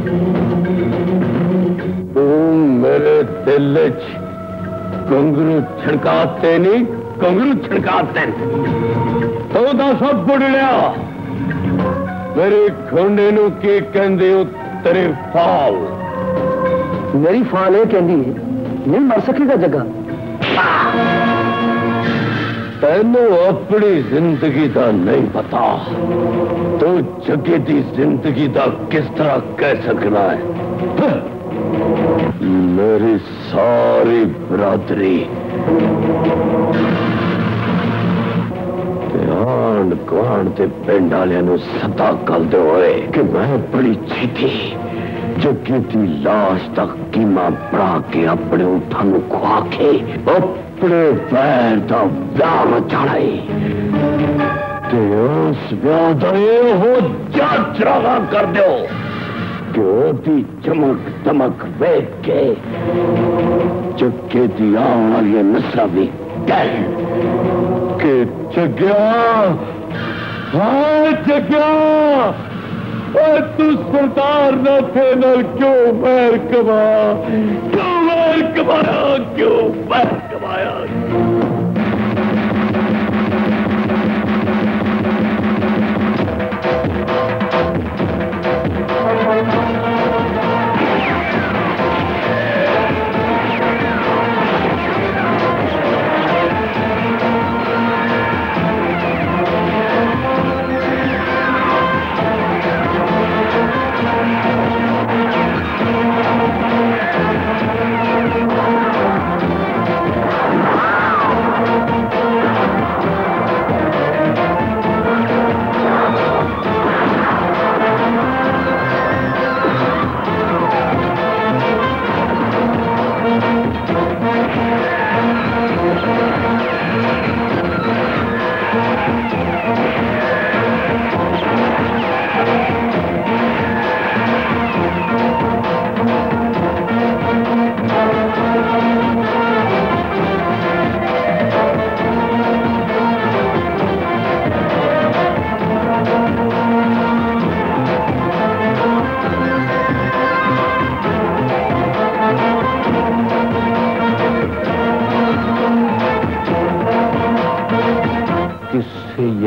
तू मेरे दिल च कंगरू छिड़काते नहीं कंगरू छिड़काते तो सब बुढ़ लिया मेरे खोंडे नू की कहंदे हो तेरे फाल मेरी फाल है कहंदी है नहीं मर सकेगा जगह तेनू अपनी जिंदगी का नहीं पता तो जगे की जिंदगी का किस तरह कह सकना है। मेरी सारी बरादरी आंड गुआंड के पिंड वाले सदा करते हुए कि मैं बड़ी छीती जगे की लाश तक कीमा बना के अपने ऊँटां नूं खुआ के अपने पैर का ब्याह मचाना उस ब्याह का हो जाचरावा कर दो कि ओदी चमक दमक वेख के जगे की आने वाली नस्ल भी डर के जग्या हाँ जग्या तू सरदार न थे न क्यों मैर कमा क्यों मैर कमाया क्यों मैर कमाया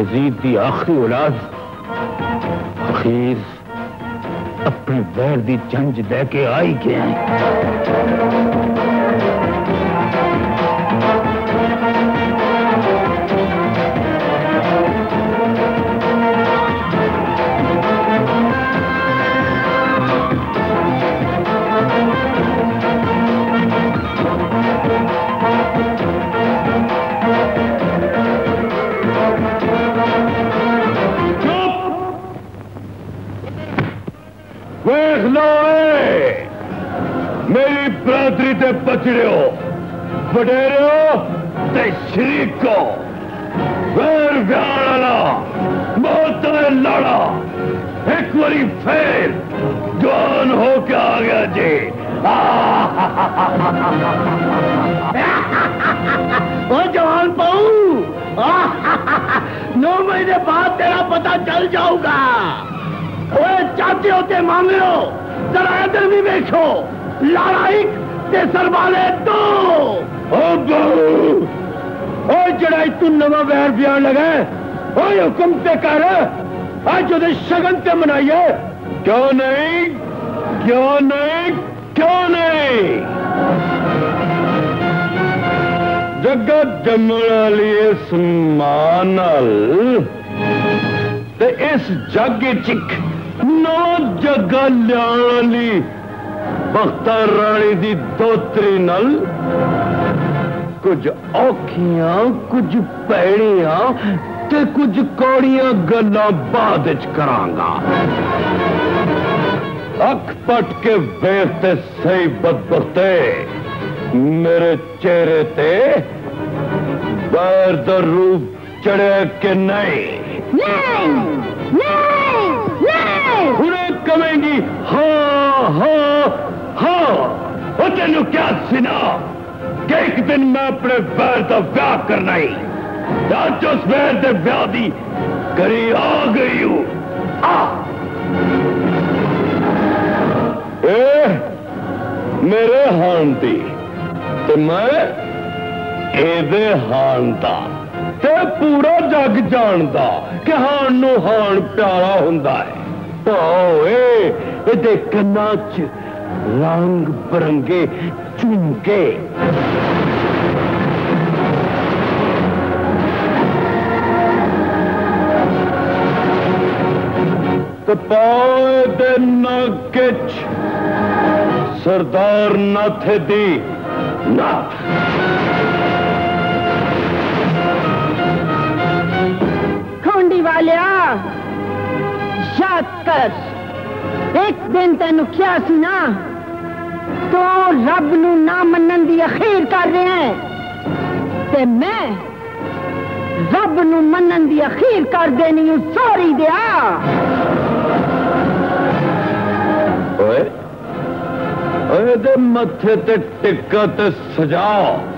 यजीद की आखिरी औलाद अखीर अपने वैर दी जंज लेके आई गया वेख लो मेरी बरादरी ते बचड़े हो वडेरे हो ते शरीक हो वैर व्याण वाला मौत ने लाड़ा एक बारी फिर जवान हो के आ गया जी ओ जवान बहू नौ महीने बाद तेरा पता चल जाऊगा ओए चाहते होते मामे हो जरा इधर भी देखो लड़ाई ते सरवाले दो ओ बहू ओ जड़ाई तू नवा वैर बयान लगा ओ हुक्म ते कर आज जो शगन ते मनाइए क्यों नहीं क्यों नहीं क्यों नहीं जगत जमण वाली इस मां नाल ते इस जग चिक नौ जगह लियाण वाली बख्ता रानी दी दोतरी नल कुछ औखियां कुछ पैड़ियां ते कुछ कौड़ियां गल्लां बाद च करांगा अख पट के वेखते सही बदबख्ते मेरे चेहरे ते बैर दा रूप चढ़े के नहीं नहीं नहीं नहीं उन्हें कहेंगी हाँ हाँ हाँ वो तेन क्या सुना कि एक दिन मैं अपने बैर का ब्याह करना ही आज उस बैर के ब्याह की करी आ गई हूं आ ए, मेरे हान दी ते मैं एदे हान दा ते पूरा जग जानदा कि हान नू हान प्यारा हुंदा है ओए एदे कन्ना च रंग बरंगे झुमके ते पाए दे नाके च सरदार नाथ दी नाथ खोंडी वालिया याद कर एक दिन तेन क्या सी ना तो रब नू ना मनन दी अखीर कर रहे हैं ते मैं रब नू मनन दी अखीर कर देनी हूं सॉरी दिया ओए ओए दे मथे ते टिक्का ते सजा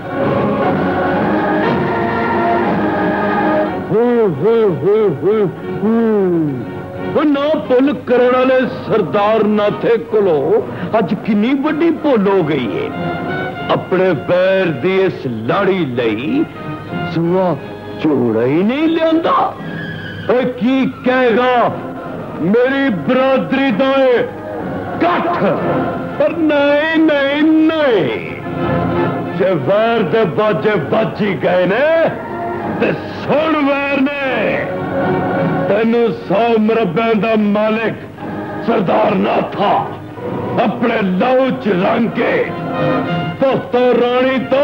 ना भुल करने वाले सरदार नाथे कोलो अज कितनी बड़ी भुल हो गई है अपने पैर दी इस लाड़ी लई सुआ चोड़ा ही नहीं लिया की कहेगा मेरी बरादरी दा कठ पर नहीं नहीं नहीं जे वैर दे बाजे बज ही गए ने ते सुन वैर ने तेनू सौ मरबे दा मालिक सरदार नाथा अपने लहू च रंग के तो रानी तो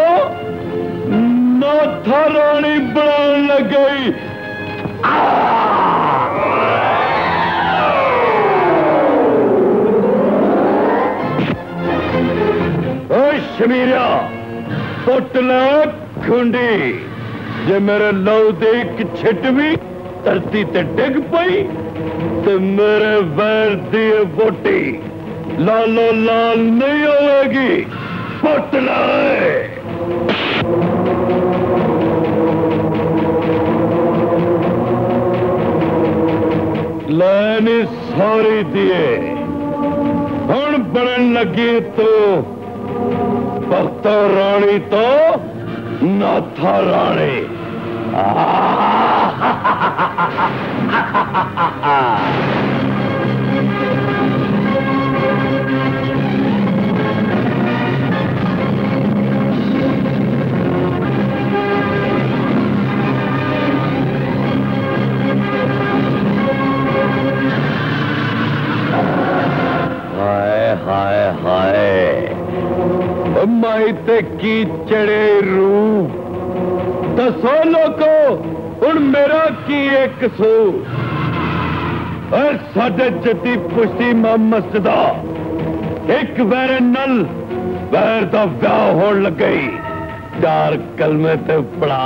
नाथा रानी बनाने लग गई शमीरिया पुट ला खुंडी जे मेरे लहू दे एक छिट भी धरती ते डिग पई ते मेरे वैर दी वोटी लालो लाल नहीं होगी पुट लाए लैनी सारी दिए हुण बनन लगी तो भक्ता रानी तो नाथा रानी हाय हाय माइते की चढ़े रू दसो लोको हुण मेरा की एक कसूर और साडे जद्दी पुश्ती मां मस्जिदा एक वैर नल वैर दा व्याह होण लग गई चार कलमे ते पढ़ा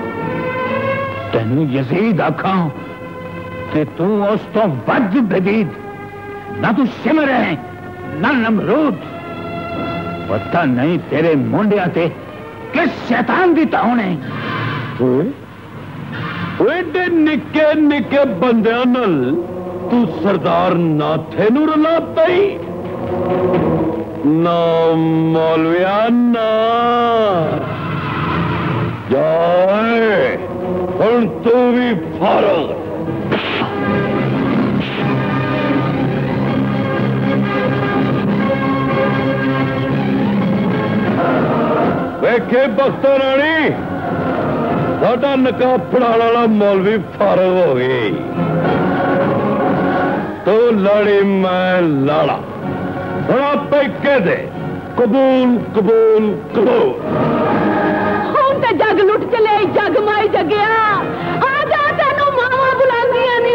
तेनू यजीद आखा ते तू उस तो वज बदीद ना तू सिमर है ना नमरूद पता नहीं तेरे मुंडिया ते किस शैतान दी ताउन है एडे निके निके बंदियां नाल तू सरदार नाथे नू रला पई ना मौलविया ना जाए हुण तू भी फारग वेखे बख्तो रानी साडा नकाब फड़ाने वाला मौलवी फारग हो गई तू लड़ी मैं लाड़ा थोड़ा पैके दे कबूल कबूल कबूल हम तो जग लुट चले जग माई जगया आजा तेनू मावा बुलांदियां ने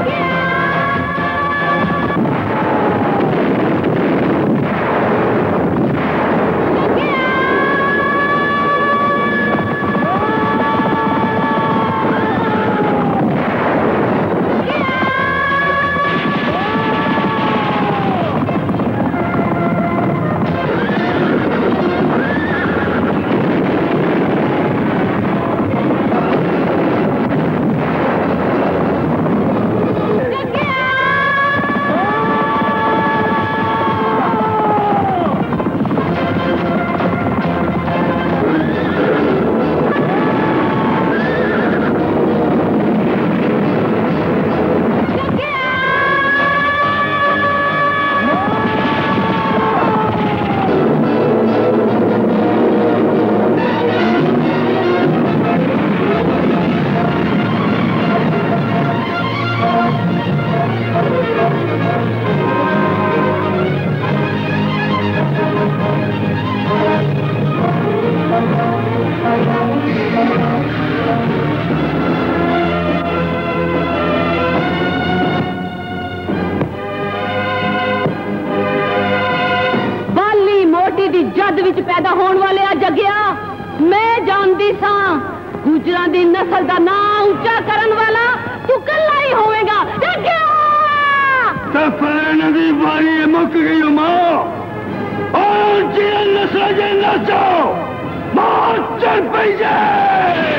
पैदा होने वाले आ जगया मैं जानती सा गुजरां दी नस्ल दा नाम ऊंचा करन वाला तू कल्ला ही होवेगा जगया सफर नदी बारी मुक गई मां और जी नस्ल जे नचो मां चल पई जाए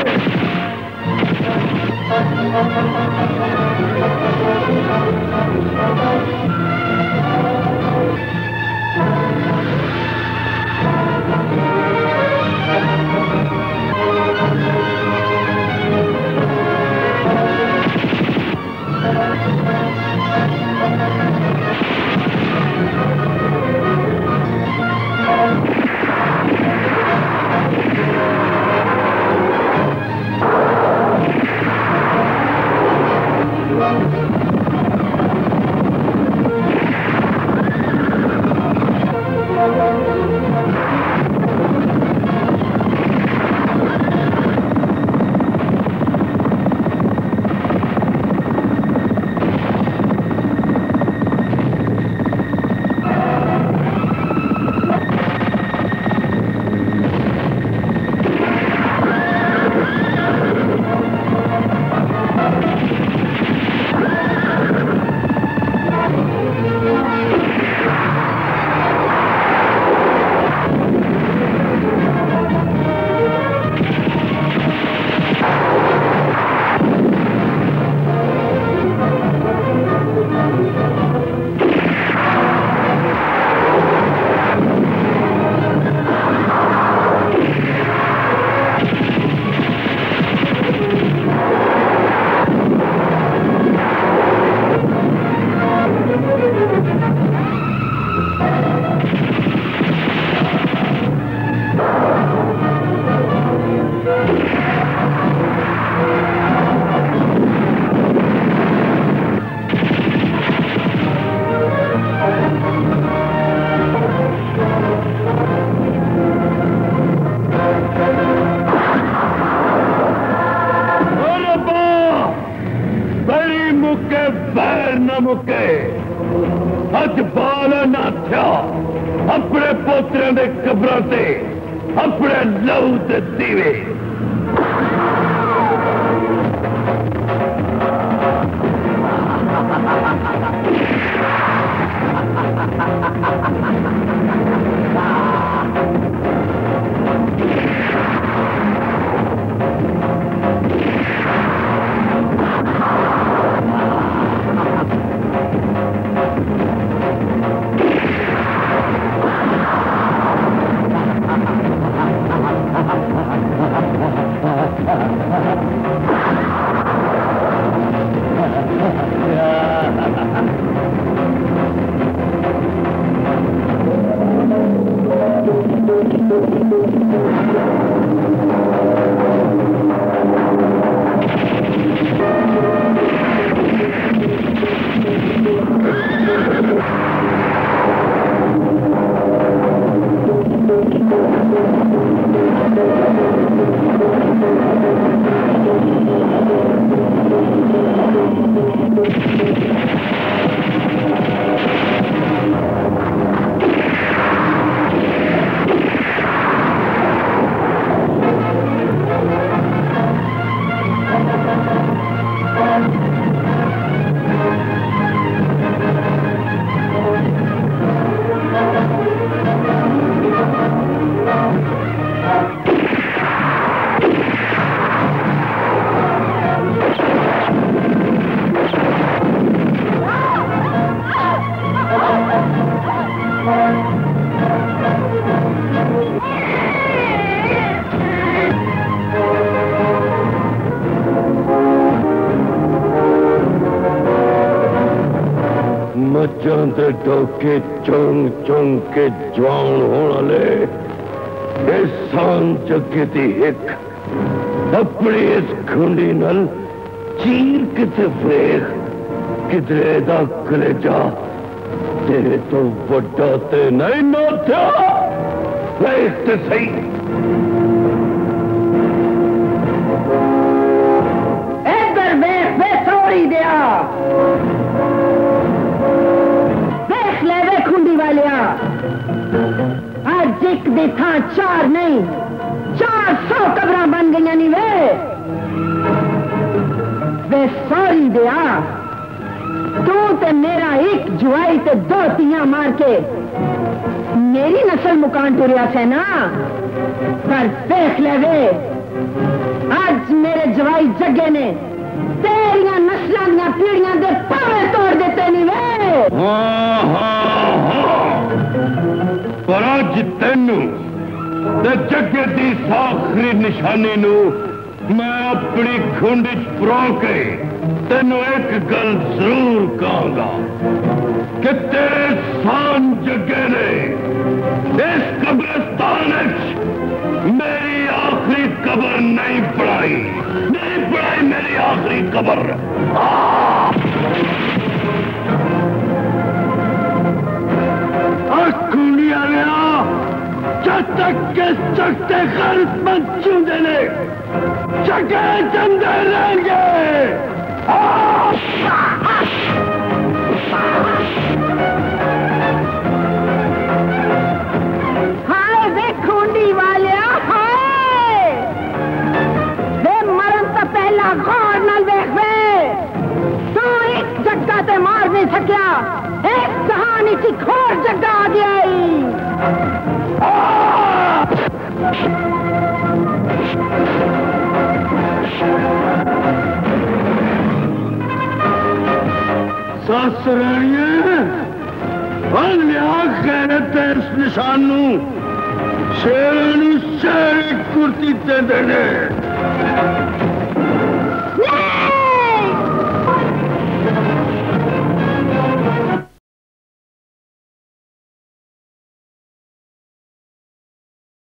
मुके अज बाल ना था अपने पोतरे दे कब्रां ते अपने लहू दे दीवे मचांदे डोके चुंग चुंग के जवान होने ले सान जगे दी हिक अपनी इस खुंडी नल चीर किते वेख किधरे दा कलेजा तेरे तो बड़ा ते नहीं नोथा वेख ते सही इधर वेख वे सोरी दिया आज एक देखा चार नहीं चार सौ कब्र बन गई नहीं वे वे सॉरी दिया तू ते मेरा एक जुआई ते दो तियां मार के मेरी नस्ल मुकान टुरिया से ना पर देख ले वे आज मेरे जवाई जगे ने तेरिया नस्लों दियां पीढ़ियां दे पावे तोड़ देते नहीं वे हाँ हाँ हाँ पर अज तेनू ते जगे दी आखिरी निशानी नू मैं अपनी खुंड च परो के तेनू एक गल जरूर कहूंगा कि तेरे सान जगे ने इस कब्रिस्तान च मेरी आखिरी कब्र नहीं पढ़ाई नहीं पढ़ाई मेरी आखिरी कब्र खुंडिया गया जब तक के सकते खर्च बच्चू देने जगह चंदे रहेंगे हाय वे खूंडी वाले हाय वे मरण तो पहला गौर न देख वे तू एक जगह ते मार नहीं सकया एक कहानी की खोर जगह आ गई सासरानिया लिया गैरत इस निशानू शेर शेर कुर्ती ते देने